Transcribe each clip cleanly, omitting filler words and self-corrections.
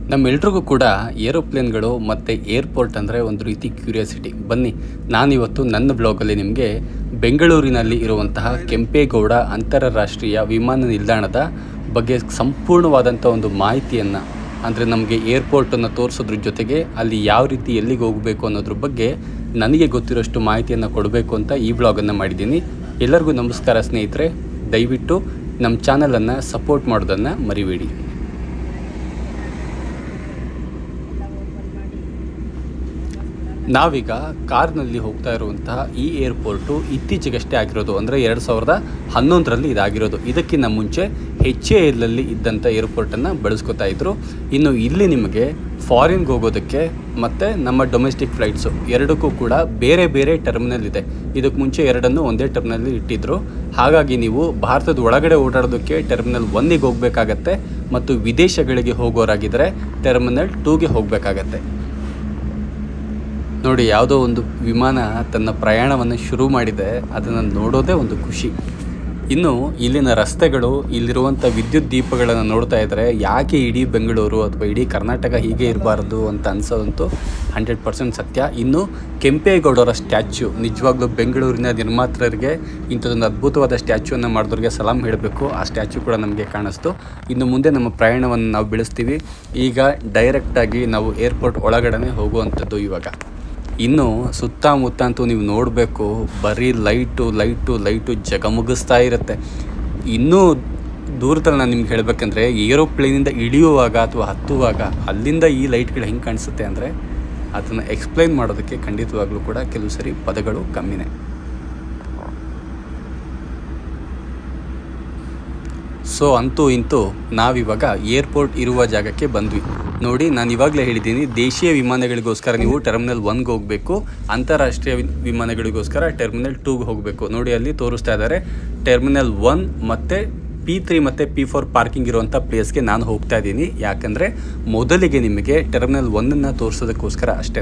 ನಮ್ಮೆಲ್ರಿಗೂ ಕೂಡ ಏರೋಪ್ಲೇನ್ಗಳು ಮತ್ತು ಏರ್ಪೋರ್ಟ್ ಅಂದರೆ ಒಂದು ರೀತಿ ಕ್ಯೂರಿಯಾಸಿಟಿ. ಬನ್ನಿ, ನಾನಿವತ್ತು ನನ್ನ ಬ್ಲಾಗಲ್ಲಿ ನಿಮಗೆ ಬೆಂಗಳೂರಿನಲ್ಲಿ ಇರುವಂತಹ ಕೆಂಪೇಗೌಡ ಅಂತಾರಾಷ್ಟ್ರೀಯ ವಿಮಾನ ನಿಲ್ದಾಣದ ಬಗ್ಗೆ ಸಂಪೂರ್ಣವಾದಂಥ ಒಂದು ಮಾಹಿತಿಯನ್ನು, ಅಂದರೆ ನಮಗೆ ಏರ್ಪೋರ್ಟನ್ನು ತೋರಿಸೋದ್ರ ಜೊತೆಗೆ ಅಲ್ಲಿ ಯಾವ ರೀತಿ ಎಲ್ಲಿಗೆ ಹೋಗಬೇಕು ಅನ್ನೋದ್ರ ಬಗ್ಗೆ ನನಗೆ ಗೊತ್ತಿರೋಷ್ಟು ಮಾಹಿತಿಯನ್ನು ಕೊಡಬೇಕು ಅಂತ ಈ ಬ್ಲಾಗನ್ನು ಮಾಡಿದ್ದೀನಿ. ಎಲ್ಲರಿಗೂ ನಮಸ್ಕಾರ ಸ್ನೇಹಿತರೆ. ದಯವಿಟ್ಟು ನಮ್ಮ ಚಾನಲನ್ನು ಸಪೋರ್ಟ್ ಮಾಡೋದನ್ನು ಮರಿಬೇಡಿ. ನಾವೀಗ ಕಾರ್ನಲ್ಲಿ ಹೋಗ್ತಾ ಇರುವಂತಹ ಈ ಏರ್ಪೋರ್ಟು ಇತ್ತೀಚೆಗಷ್ಟೇ ಆಗಿರೋದು, ಅಂದರೆ 2011ರಲ್ಲಿ ಇದಾಗಿರೋದು. ಇದಕ್ಕಿಂತ ಮುಂಚೆ HALಲ್ಲಿ ಇದ್ದಂಥ ಏರ್ಪೋರ್ಟನ್ನು ಬಳಸ್ಕೊತಾ ಇದ್ರು. ಇನ್ನು ಇಲ್ಲಿ ನಿಮಗೆ ಫಾರಿನ್ಗೆ ಹೋಗೋದಕ್ಕೆ ಮತ್ತು ನಮ್ಮ ಡೊಮೆಸ್ಟಿಕ್ ಫ್ಲೈಟ್ಸು ಎರಡಕ್ಕೂ ಕೂಡ ಬೇರೆ ಬೇರೆ ಟರ್ಮಿನಲ್ ಇದೆ. ಇದಕ್ಕೆ ಮುಂಚೆ ಎರಡನ್ನು ಒಂದೇ ಟರ್ಮಿನಲ್ಲಿ ಇಟ್ಟಿದ್ರು. ಹಾಗಾಗಿ ನೀವು ಭಾರತದ ಒಳಗಡೆ ಓಡಾಡೋದಕ್ಕೆ ಟರ್ಮಿನಲ್ 1ಗೆ ಹೋಗಬೇಕಾಗತ್ತೆ ಮತ್ತು ವಿದೇಶಗಳಿಗೆ ಹೋಗೋರಾಗಿದ್ದರೆ ಟರ್ಮಿನಲ್ 2ಗೆ ಹೋಗಬೇಕಾಗತ್ತೆ. ನೋಡಿ, ಯಾವುದೋ ಒಂದು ವಿಮಾನ ತನ್ನ ಪ್ರಯಾಣವನ್ನು ಶುರು ಮಾಡಿದೆ, ಅದನ್ನು ನೋಡೋದೇ ಒಂದು ಖುಷಿ. ಇನ್ನು ಇಲ್ಲಿನ ರಸ್ತೆಗಳು, ಇಲ್ಲಿರುವಂಥ ವಿದ್ಯುತ್ ದೀಪಗಳನ್ನು ನೋಡ್ತಾ ಇದ್ದರೆ ಯಾಕೆ ಇಡೀ ಬೆಂಗಳೂರು ಅಥವಾ ಇಡೀ ಕರ್ನಾಟಕ ಹೀಗೆ ಇರಬಾರ್ದು ಅಂತ ಅನಿಸೋದಂತೂ 100% ಸತ್ಯ. ಇನ್ನು ಕೆಂಪೇಗೌಡರ ಸ್ಟ್ಯಾಚ್ಯೂ ನಿಜವಾಗ್ಲೂ ಬೆಂಗಳೂರಿನ ನಿರ್ಮಾತೃರಿಗೆ ಇಂಥದ್ದೊಂದು ಅದ್ಭುತವಾದ ಸ್ಟ್ಯಾಚ್ಯೂವನ್ನು ಮಾಡಿದವ್ರಿಗೆ ಸಲಾಮ್ ಹೇಳಬೇಕು. ಆ ಸ್ಟ್ಯಾಚ್ಯೂ ಕೂಡ ನಮಗೆ ಕಾಣಿಸ್ತು. ಇನ್ನು ಮುಂದೆ ನಮ್ಮ ಪ್ರಯಾಣವನ್ನು ನಾವು ಬೆಳೆಸ್ತೀವಿ. ಈಗ ಡೈರೆಕ್ಟಾಗಿ ನಾವು ಏರ್ಪೋರ್ಟ್ ಒಳಗಡೆ ಹೋಗುವಂಥದ್ದು ಇವಾಗ. ಇನ್ನು ಸುತ್ತಮುತ್ತ ಅಂತೂ ನೀವು ನೋಡಬೇಕು, ಬರೀ ಲೈಟು ಜಗಮಗಿಸ್ತಾ ಇರುತ್ತೆ. ಇನ್ನೂ ದೂರದಲ್ಲಿ ನಾನು ನಿಮ್ಗೆ ಹೇಳಬೇಕಂದ್ರೆ, ಏರೋಪ್ಲೇನಿಂದ ಇಳಿಯುವಾಗ ಅಥವಾ ಹತ್ತುವಾಗ ಅಲ್ಲಿಂದ ಈ ಲೈಟ್ಗಳು ಹೆಂಗೆ ಕಾಣಿಸುತ್ತೆ ಅಂದರೆ ಅದನ್ನು ಎಕ್ಸ್ಪ್ಲೈನ್ ಮಾಡೋದಕ್ಕೆ ಖಂಡಿತವಾಗ್ಲೂ ಕೂಡ ಕೆಲವು ಸರಿ ಪದಗಳು ಕಮ್ಮಿನೇ. ಸೊ ಅಂತೂ ಇಂತೂ ನಾವಿವಾಗ ಏರ್ಪೋರ್ಟ್ ಇರುವ ಜಾಗಕ್ಕೆ ಬಂದ್ವಿ. ನೋಡಿ, ನಾನು ಇವಾಗಲೇ ಹೇಳಿದ್ದೀನಿ, ದೇಶೀಯ ವಿಮಾನಗಳಿಗೋಸ್ಕರ ನೀವು ಟರ್ಮಿನಲ್ 1ಗೆ ಹೋಗಬೇಕು, ಅಂತಾರಾಷ್ಟ್ರೀಯ ವಿಮಾನಗಳಿಗೋಸ್ಕರ ಟರ್ಮಿನಲ್ 2ಗೆ ಹೋಗಬೇಕು. ನೋಡಿ, ಅಲ್ಲಿ ತೋರಿಸ್ತಾ ಇದ್ದಾರೆ ಟರ್ಮಿನಲ್ 1 ಮತ್ತು P3 ಮತ್ತು P4 ಪಾರ್ಕಿಂಗ್ ಇರುವಂಥ ಪ್ಲೇಸ್ಗೆ ನಾನು ಹೋಗ್ತಾ ಇದ್ದೀನಿ. ಯಾಕಂದರೆ ಮೊದಲಿಗೆ ನಿಮಗೆ ಟರ್ಮಿನಲ್ 1ಅನ್ನು ತೋರಿಸೋದಕ್ಕೋಸ್ಕರ ಅಷ್ಟೇ.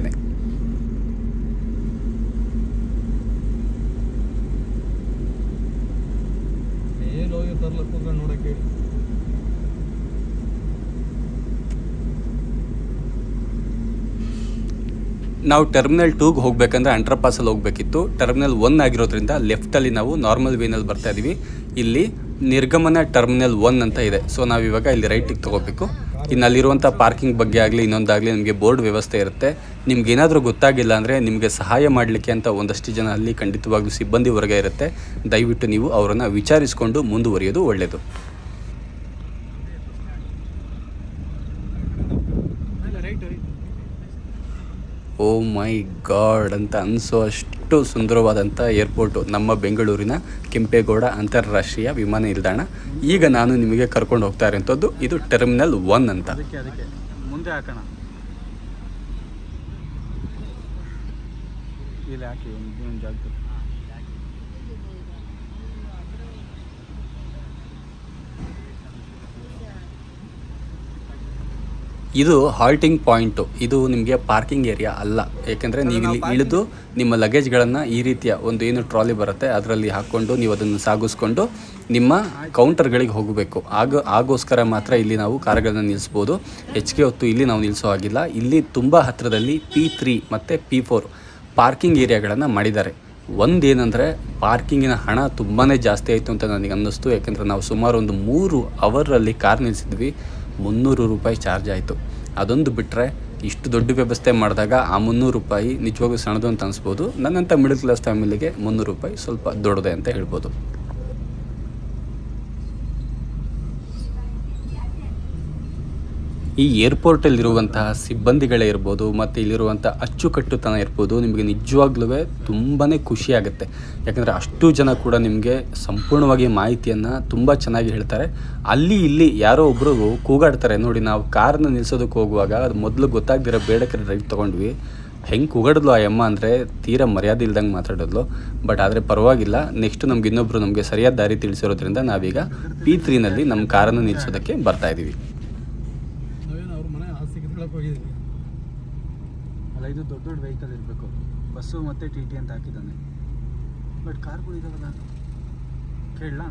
ನಾವು ಟರ್ಮಿನಲ್ 2ಗೆ ಹೋಗಬೇಕಂದ್ರೆ ಅಂಡರ್ ಪಾಸಲ್ಲಿ ಹೋಗಬೇಕಿತ್ತು. ಟರ್ಮಿನಲ್ 1 ಆಗಿರೋದ್ರಿಂದ ಲೆಫ್ಟಲ್ಲಿ ನಾವು ನಾರ್ಮಲ್ ವೇನಲ್ಲಿ ಬರ್ತಾ ಇದ್ದೀವಿ. ಇಲ್ಲಿ ನಿರ್ಗಮನ ಟರ್ಮಿನಲ್ 1 ಅಂತ ಇದೆ. ಸೊ ನಾವಿವಾಗ ಇಲ್ಲಿ ರೈಟಿಗೆ ತೊಗೋಬೇಕು. ಇನ್ನು ಅಲ್ಲಿರುವಂಥ ಪಾರ್ಕಿಂಗ್ ಬಗ್ಗೆ ಆಗಲಿ ಇನ್ನೊಂದಾಗಲಿ ನಿಮಗೆ ಬೋರ್ಡ್ ವ್ಯವಸ್ಥೆ ಇರುತ್ತೆ. ನಿಮ್ಗೆ ಏನಾದರೂ ಗೊತ್ತಾಗಿಲ್ಲ ಅಂದರೆ ನಿಮಗೆ ಸಹಾಯ ಮಾಡಲಿಕ್ಕೆ ಅಂತ ಒಂದಷ್ಟು ಜನ ಅಲ್ಲಿ ಖಂಡಿತವಾಗ್ಲೂ ಸಿಬ್ಬಂದಿ ವರ್ಗ ಇರುತ್ತೆ. ದಯವಿಟ್ಟು ನೀವು ಅವರನ್ನು ವಿಚಾರಿಸಿಕೊಂಡು ಮುಂದುವರಿಯೋದು ಒಳ್ಳೆಯದು. ಓ ಮೈ ಗಾಡ್ ಅಂತ ಅನಿಸೋ ಅಷ್ಟು ಸುಂದರವಾದಂಥ ಏರ್ಪೋರ್ಟು ನಮ್ಮ ಬೆಂಗಳೂರಿನ ಕೆಂಪೇಗೌಡ ಅಂತಾರಾಷ್ಟ್ರೀಯ ವಿಮಾನ ನಿಲ್ದಾಣ. ಈಗ ನಾನು ನಿಮಗೆ ಕರ್ಕೊಂಡು ಹೋಗ್ತಾ ಇರೋಂಥದ್ದು ಇದು ಟರ್ಮಿನಲ್ 1 ಅಂತ. ಅದಕ್ಕೆ ಮುಂದೆ ಹಾಕೋಣ, ಇಲ್ಲಿ ಹಾಕಿ ಒಂದು ಜಾಗದಲ್ಲಿ. ಇದು ಹಾಲ್ಟಿಂಗ್ ಪಾಯಿಂಟು. ಇದು ನಿಮಗೆ ಪಾರ್ಕಿಂಗ್ ಏರಿಯಾ ಅಲ್ಲ. ಏಕೆಂದರೆ ನೀವು ಇಲ್ಲಿ ಇಳಿದು ನಿಮ್ಮ ಲಗೇಜ್ಗಳನ್ನು ಈ ರೀತಿಯ ಒಂದು ಏನು ಟ್ರಾಲಿ ಬರುತ್ತೆ ಅದರಲ್ಲಿ ಹಾಕ್ಕೊಂಡು ನೀವು ಅದನ್ನು ಸಾಗಿಸ್ಕೊಂಡು ನಿಮ್ಮ ಕೌಂಟರ್ಗಳಿಗೆ ಹೋಗಬೇಕು. ಆಗೋಸ್ಕರ ಮಾತ್ರ ಇಲ್ಲಿ ನಾವು ಕಾರುಗಳನ್ನು ನಿಲ್ಲಿಸ್ಬೋದು. ಹೆಚ್ಚಿಗೆ ಹೊತ್ತು ಇಲ್ಲಿ ನಾವು ನಿಲ್ಲಿಸೋ ಹಾಗಿಲ್ಲ. ಇಲ್ಲಿ ತುಂಬ ಹತ್ತಿರದಲ್ಲಿ P3 ಮತ್ತು P4 ಪಾರ್ಕಿಂಗ್ ಏರಿಯಾಗಳನ್ನು ಮಾಡಿದ್ದಾರೆ. ಒಂದೇನೆಂದರೆ ಪಾರ್ಕಿಂಗಿನ ಹಣ ತುಂಬಾ ಜಾಸ್ತಿ ಆಯಿತು ಅಂತ ನನಗೆ ಅನ್ನಿಸ್ತು. ಯಾಕೆಂದರೆ ನಾವು ಸುಮಾರು ಒಂದು 3 ಅವರಲ್ಲಿ ಕಾರ್ ನಿಲ್ಲಿಸಿದ್ವಿ, 300 ರೂಪಾಯಿ ಚಾರ್ಜ್ ಆಯಿತು. ಅದೊಂದು ಬಿಟ್ಟರೆ ಇಷ್ಟು ದೊಡ್ಡ ವ್ಯವಸ್ಥೆ ಮಾಡಿದಾಗ ಆ 300 ರೂಪಾಯಿ ನಿಜವಾಗೂ ಸಣ್ಣದು ಅಂತ ಅನಿಸ್ಬೋದು. ನನ್ನಂಥ ಮಿಡಲ್ ಕ್ಲಾಸ್ ಫ್ಯಾಮಿಲಿಗೆ 300 ರೂಪಾಯಿ ಸ್ವಲ್ಪ ದೊಡ್ಡದೆ ಅಂತ ಹೇಳ್ಬೋದು. ಈ ಏರ್ಪೋರ್ಟಲ್ಲಿರುವಂತಹ ಸಿಬ್ಬಂದಿಗಳೇ ಇರ್ಬೋದು ಮತ್ತು ಇಲ್ಲಿರುವಂಥ ಅಚ್ಚುಕಟ್ಟುತನ ಇರ್ಬೋದು, ನಿಮಗೆ ನಿಜವಾಗ್ಲೂ ತುಂಬಾ ಖುಷಿಯಾಗುತ್ತೆ. ಯಾಕಂದರೆ ಅಷ್ಟು ಜನ ಕೂಡ ನಿಮಗೆ ಸಂಪೂರ್ಣವಾಗಿ ಮಾಹಿತಿಯನ್ನು ತುಂಬ ಚೆನ್ನಾಗಿ ಹೇಳ್ತಾರೆ. ಅಲ್ಲಿ ಇಲ್ಲಿ ಯಾರೋ ಒಬ್ಬರು ಕೂಗಾಡ್ತಾರೆ ನೋಡಿ. ನಾವು ಕಾರನ್ನು ನಿಲ್ಲಿಸೋದಕ್ಕೆ ಹೋಗುವಾಗ ಅದು ಮೊದಲು ಗೊತ್ತಾಗ್ದಿರೋ ಬೇಡಕರೆ ರೈಟ್ ತೊಗೊಂಡ್ವಿ. ಹೆಂಗೆ ಕೂಗಾಡಿದ್ಲು ಆ ಅಮ್ಮ ಅಂದರೆ ತೀರಾ ಮರ್ಯಾದೆ ಇಲ್ದಂಗೆ ಮಾತಾಡಿದ್ಲು. ಬಟ್ ಆದರೆ ಪರವಾಗಿಲ್ಲ, ನೆಕ್ಸ್ಟು ನಮ್ಗೆ ಇನ್ನೊಬ್ಬರು ನಮಗೆ ಸರಿಯಾದ ದಾರಿ ತಿಳಿಸಿರೋದ್ರಿಂದ ನಾವೀಗ P3ನಲ್ಲಿ ನಮ್ಮ ಕಾರನ್ನು ನಿಲ್ಲಿಸೋದಕ್ಕೆ ಬರ್ತಾಯಿದ್ದೀವಿ. ಅಲ್ಲ, ಇದು ದೊಡ್ಡ ವೆಹಿಕಲ್ ಇರಬೇಕು. ಬಸ್ಸು ಮತ್ತು TT ಅಂತ ಹಾಕಿದ್ದಾನೆ. ಬಟ್ ಕಾರ್ಗಳು ಇದಾವಲ್ಲ, ಕೇಳಲಾ?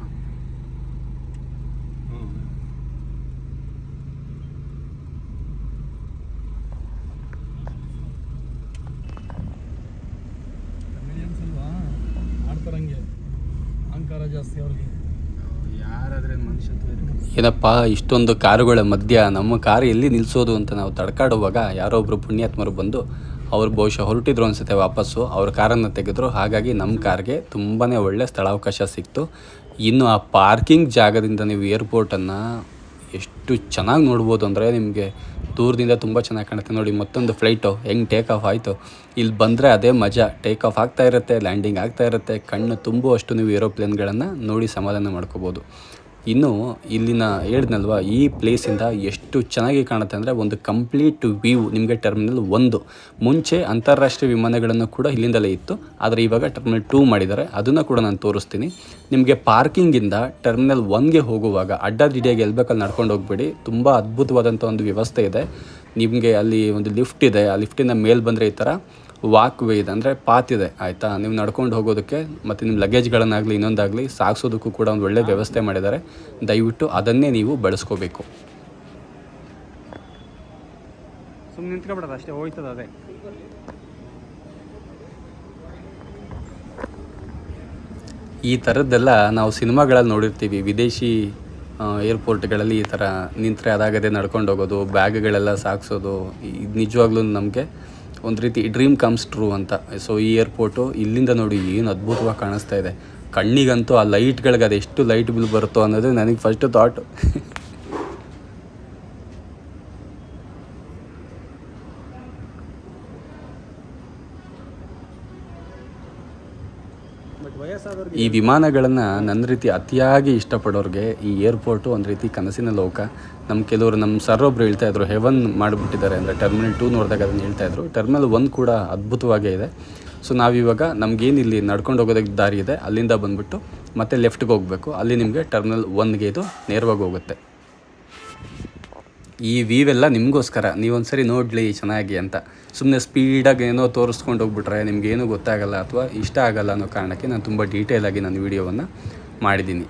ಜಾಸ್ತಿ ಅವ್ರಿಗೆ. ಯಾರಾದ್ರೆ ಏನಪ್ಪ ಇಷ್ಟೊಂದು ಕಾರುಗಳ ಮಧ್ಯ ನಮ್ಮ ಕಾರು ಎಲ್ಲಿ ನಿಲ್ಲಿಸೋದು ಅಂತ ನಾವು ತಡ್ಕಾಡುವಾಗ ಯಾರೋ ಒಬ್ಬರು ಪುಣ್ಯಾತ್ಮರು ಬಂದು ಅವ್ರು ಬಹುಶಃ ಹೊರಟಿದ್ರು ಅನಿಸುತ್ತೆ ವಾಪಸ್ಸು ಅವ್ರ ಕಾರನ್ನು ತೆಗೆದ್ರು. ಹಾಗಾಗಿ ನಮ್ಮ ಕಾರ್ಗೆ ತುಂಬಾ ಒಳ್ಳೆ ಸ್ಥಳಾವಕಾಶ ಸಿಕ್ತು. ಇನ್ನು ಆ ಪಾರ್ಕಿಂಗ್ ಜಾಗದಿಂದ ನೀವು ಏರ್ಪೋರ್ಟನ್ನು ಎಷ್ಟು ಚೆನ್ನಾಗಿ ನೋಡ್ಬೋದು ಅಂದರೆ ನಿಮಗೆ ದೂರದಿಂದ ತುಂಬ ಚೆನ್ನಾಗಿ ಕಾಣುತ್ತೆ. ನೋಡಿ ಮತ್ತೊಂದು ಫ್ಲೈಟು ಹೆಂಗೆ ಟೇಕ್ ಆಫ್ ಆಯಿತು. ಇಲ್ಲಿ ಬಂದರೆ ಅದೇ ಮಜಾ, ಟೇಕ್ ಆಫ್ ಆಗ್ತಾ ಇರುತ್ತೆ, ಲ್ಯಾಂಡಿಂಗ್ ಆಗ್ತಾ ಇರುತ್ತೆ. ಕಣ್ಣು ತುಂಬುವಷ್ಟು ನೀವು ಏರೋಪ್ಲೇನ್ಗಳನ್ನು ನೋಡಿ ಸಮಾಧಾನ ಮಾಡ್ಕೋಬೋದು. ಇನ್ನು ಇಲ್ಲಿನ ಹೇಳಿದ್ನಲ್ವ, ಈ ಪ್ಲೇಸಿಂದ ಎಷ್ಟು ಚೆನ್ನಾಗಿ ಕಾಣುತ್ತೆ ಅಂದರೆ ಒಂದು ಕಂಪ್ಲೀಟ್ ವ್ಯೂ ನಿಮಗೆ ಟರ್ಮಿನಲ್ 1. ಮುಂಚೆ ಅಂತಾರಾಷ್ಟ್ರೀಯ ವಿಮಾನಗಳನ್ನು ಕೂಡ ಇಲ್ಲಿಂದಲೇ ಇತ್ತು, ಆದರೆ ಇವಾಗ ಟರ್ಮಿನಲ್ 2 ಮಾಡಿದ್ದಾರೆ. ಅದನ್ನು ಕೂಡ ನಾನು ತೋರಿಸ್ತೀನಿ ನಿಮಗೆ. ಪಾರ್ಕಿಂಗಿಂದ ಟರ್ಮಿನಲ್ 1ಗೆ ಹೋಗುವಾಗ ಅಡ್ಡಾದಿಡ್ಡಿಯಾಗಿ ಎಲ್ಲಿ ಬೇಕಲ್ಲಿ ನಡ್ಕೊಂಡು ಹೋಗ್ಬೇಡಿ. ತುಂಬ ಅದ್ಭುತವಾದಂಥ ಒಂದು ವ್ಯವಸ್ಥೆ ಇದೆ. ನಿಮಗೆ ಅಲ್ಲಿ ಒಂದು ಲಿಫ್ಟ್ ಇದೆ, ಆ ಲಿಫ್ಟಿಂದ ಮೇಲೆ ಬಂದರೆ ಈ ಥರ ವಾಕ್ ವೇ ಇದೆ, ಅಂದರೆ ಪಾತ್ ಇದೆ ಆಯಿತಾ. ನೀವು ನಡ್ಕೊಂಡು ಹೋಗೋದಕ್ಕೆ ಮತ್ತು ನಿಮ್ಮ ಲಗೇಜ್ಗಳನ್ನಾಗಲಿ ಇನ್ನೊಂದಾಗಲಿ ಸಾಗಿಸೋದಕ್ಕೂ ಕೂಡ ಒಂದು ಒಳ್ಳೆ ವ್ಯವಸ್ಥೆ ಮಾಡಿದ್ದಾರೆ. ದಯವಿಟ್ಟು ಅದನ್ನೇ ನೀವು ಬಳಸ್ಕೋಬೇಕು. ಸುಮ್ಮನೆ ನಿಂತ್ಕೊಬಿಡೋದು ಅಷ್ಟೇ, ಹೋಯ್ತದ ಅದೇ. ಈ ಥರದ್ದೆಲ್ಲ ನಾವು ಸಿನಿಮಾಗಳಲ್ಲಿ ನೋಡಿರ್ತೀವಿ. ವಿದೇಶಿ ಏರ್ಪೋರ್ಟ್ಗಳಲ್ಲಿ ಈ ಥರ ನಿಂತರೆ ಅದಾಗದೆ ನಡ್ಕೊಂಡು ಹೋಗೋದು, ಬ್ಯಾಗ್ಗಳೆಲ್ಲ ಸಾಗಿಸೋದು. ಇದು ನಿಜವಾಗ್ಲೂ ನಮಗೆ ಒಂದು ರೀತಿ ಡ್ರೀಮ್ ಕಮ್ಸ್ ಟ್ರೂ ಅಂತ. ಸೊ ಈ ಏರ್ಪೋರ್ಟು ಇಲ್ಲಿಂದ ನೋಡಿ ಏನು ಅದ್ಭುತವಾಗಿ ಕಾಣಿಸ್ತಾ ಇದೆ. ಕಣ್ಣಿಗಂತೂ ಆ ಲೈಟ್ಗಳಿಗೆ ಅದೆಷ್ಟು ಲೈಟ್ ಬಿಲ್ ಬರುತ್ತೋ ಅನ್ನೋದು ನನಗೆ ಫಸ್ಟ್ ಥಾಟ್. ಈ ವಿಮಾನಗಳನ್ನು ನನ್ನ ರೀತಿ ಅತಿಯಾಗಿ ಇಷ್ಟಪಡೋರಿಗೆ ಈ ಏರ್ಪೋರ್ಟು ಒಂದು ರೀತಿ ಕನಸಿನ ಲೋಕ. ಕೆಲವರು ನಮ್ಮ ಸರ್ ಒಬ್ಬರು ಹೇಳ್ತಾಯಿದ್ರು, ಹೆವನ್ ಮಾಡಿಬಿಟ್ಟಿದ್ದಾರೆ ಅಂದರೆ ಟರ್ಮಿನಲ್ 2 ನೋಡಿದಾಗ ಅದನ್ನು ಹೇಳ್ತಾಯಿದ್ರು. ಟರ್ಮಿನಲ್ 1 ಕೂಡ ಅದ್ಭುತವಾಗೇ ಇದೆ. ಸೊ ನಾವಿವಾಗ ನಮಗೇನಿಲ್ಲಿ ನಡ್ಕೊಂಡು ಹೋಗೋದಕ್ಕೆ ದಾರಿ ಇದೆ, ಅಲ್ಲಿಂದ ಬಂದುಬಿಟ್ಟು ಮತ್ತೆ ಲೆಫ್ಟ್ಗೆ ಹೋಗಬೇಕು. ಅಲ್ಲಿ ನಿಮಗೆ ಟರ್ಮಿನಲ್ 1ಗೆ ಇದು ನೇರವಾಗಿ ಹೋಗುತ್ತೆ. ಈ ವ್ಯೂವೆಲ್ಲ ನಿಮಗೋಸ್ಕರ, ನೀವೊಂದು ಸರಿ ನೋಡಲಿ ಚೆನ್ನಾಗಿ ಅಂತ. ಸುಮ್ಮನೆ ಸ್ಪೀಡಾಗಿ ಏನೋ ತೋರಿಸ್ಕೊಂಡು ಹೋಗ್ಬಿಟ್ರೆ ನಿಮಗೇನೂ ಗೊತ್ತಾಗಲ್ಲ ಅಥವಾ ಇಷ್ಟ ಆಗಲ್ಲ ಅನ್ನೋ ಕಾರಣಕ್ಕೆ ನಾನು ತುಂಬ ಡೀಟೇಲಾಗಿ ನಾನು ವೀಡಿಯೋವನ್ನು ಮಾಡಿದ್ದೀನಿ.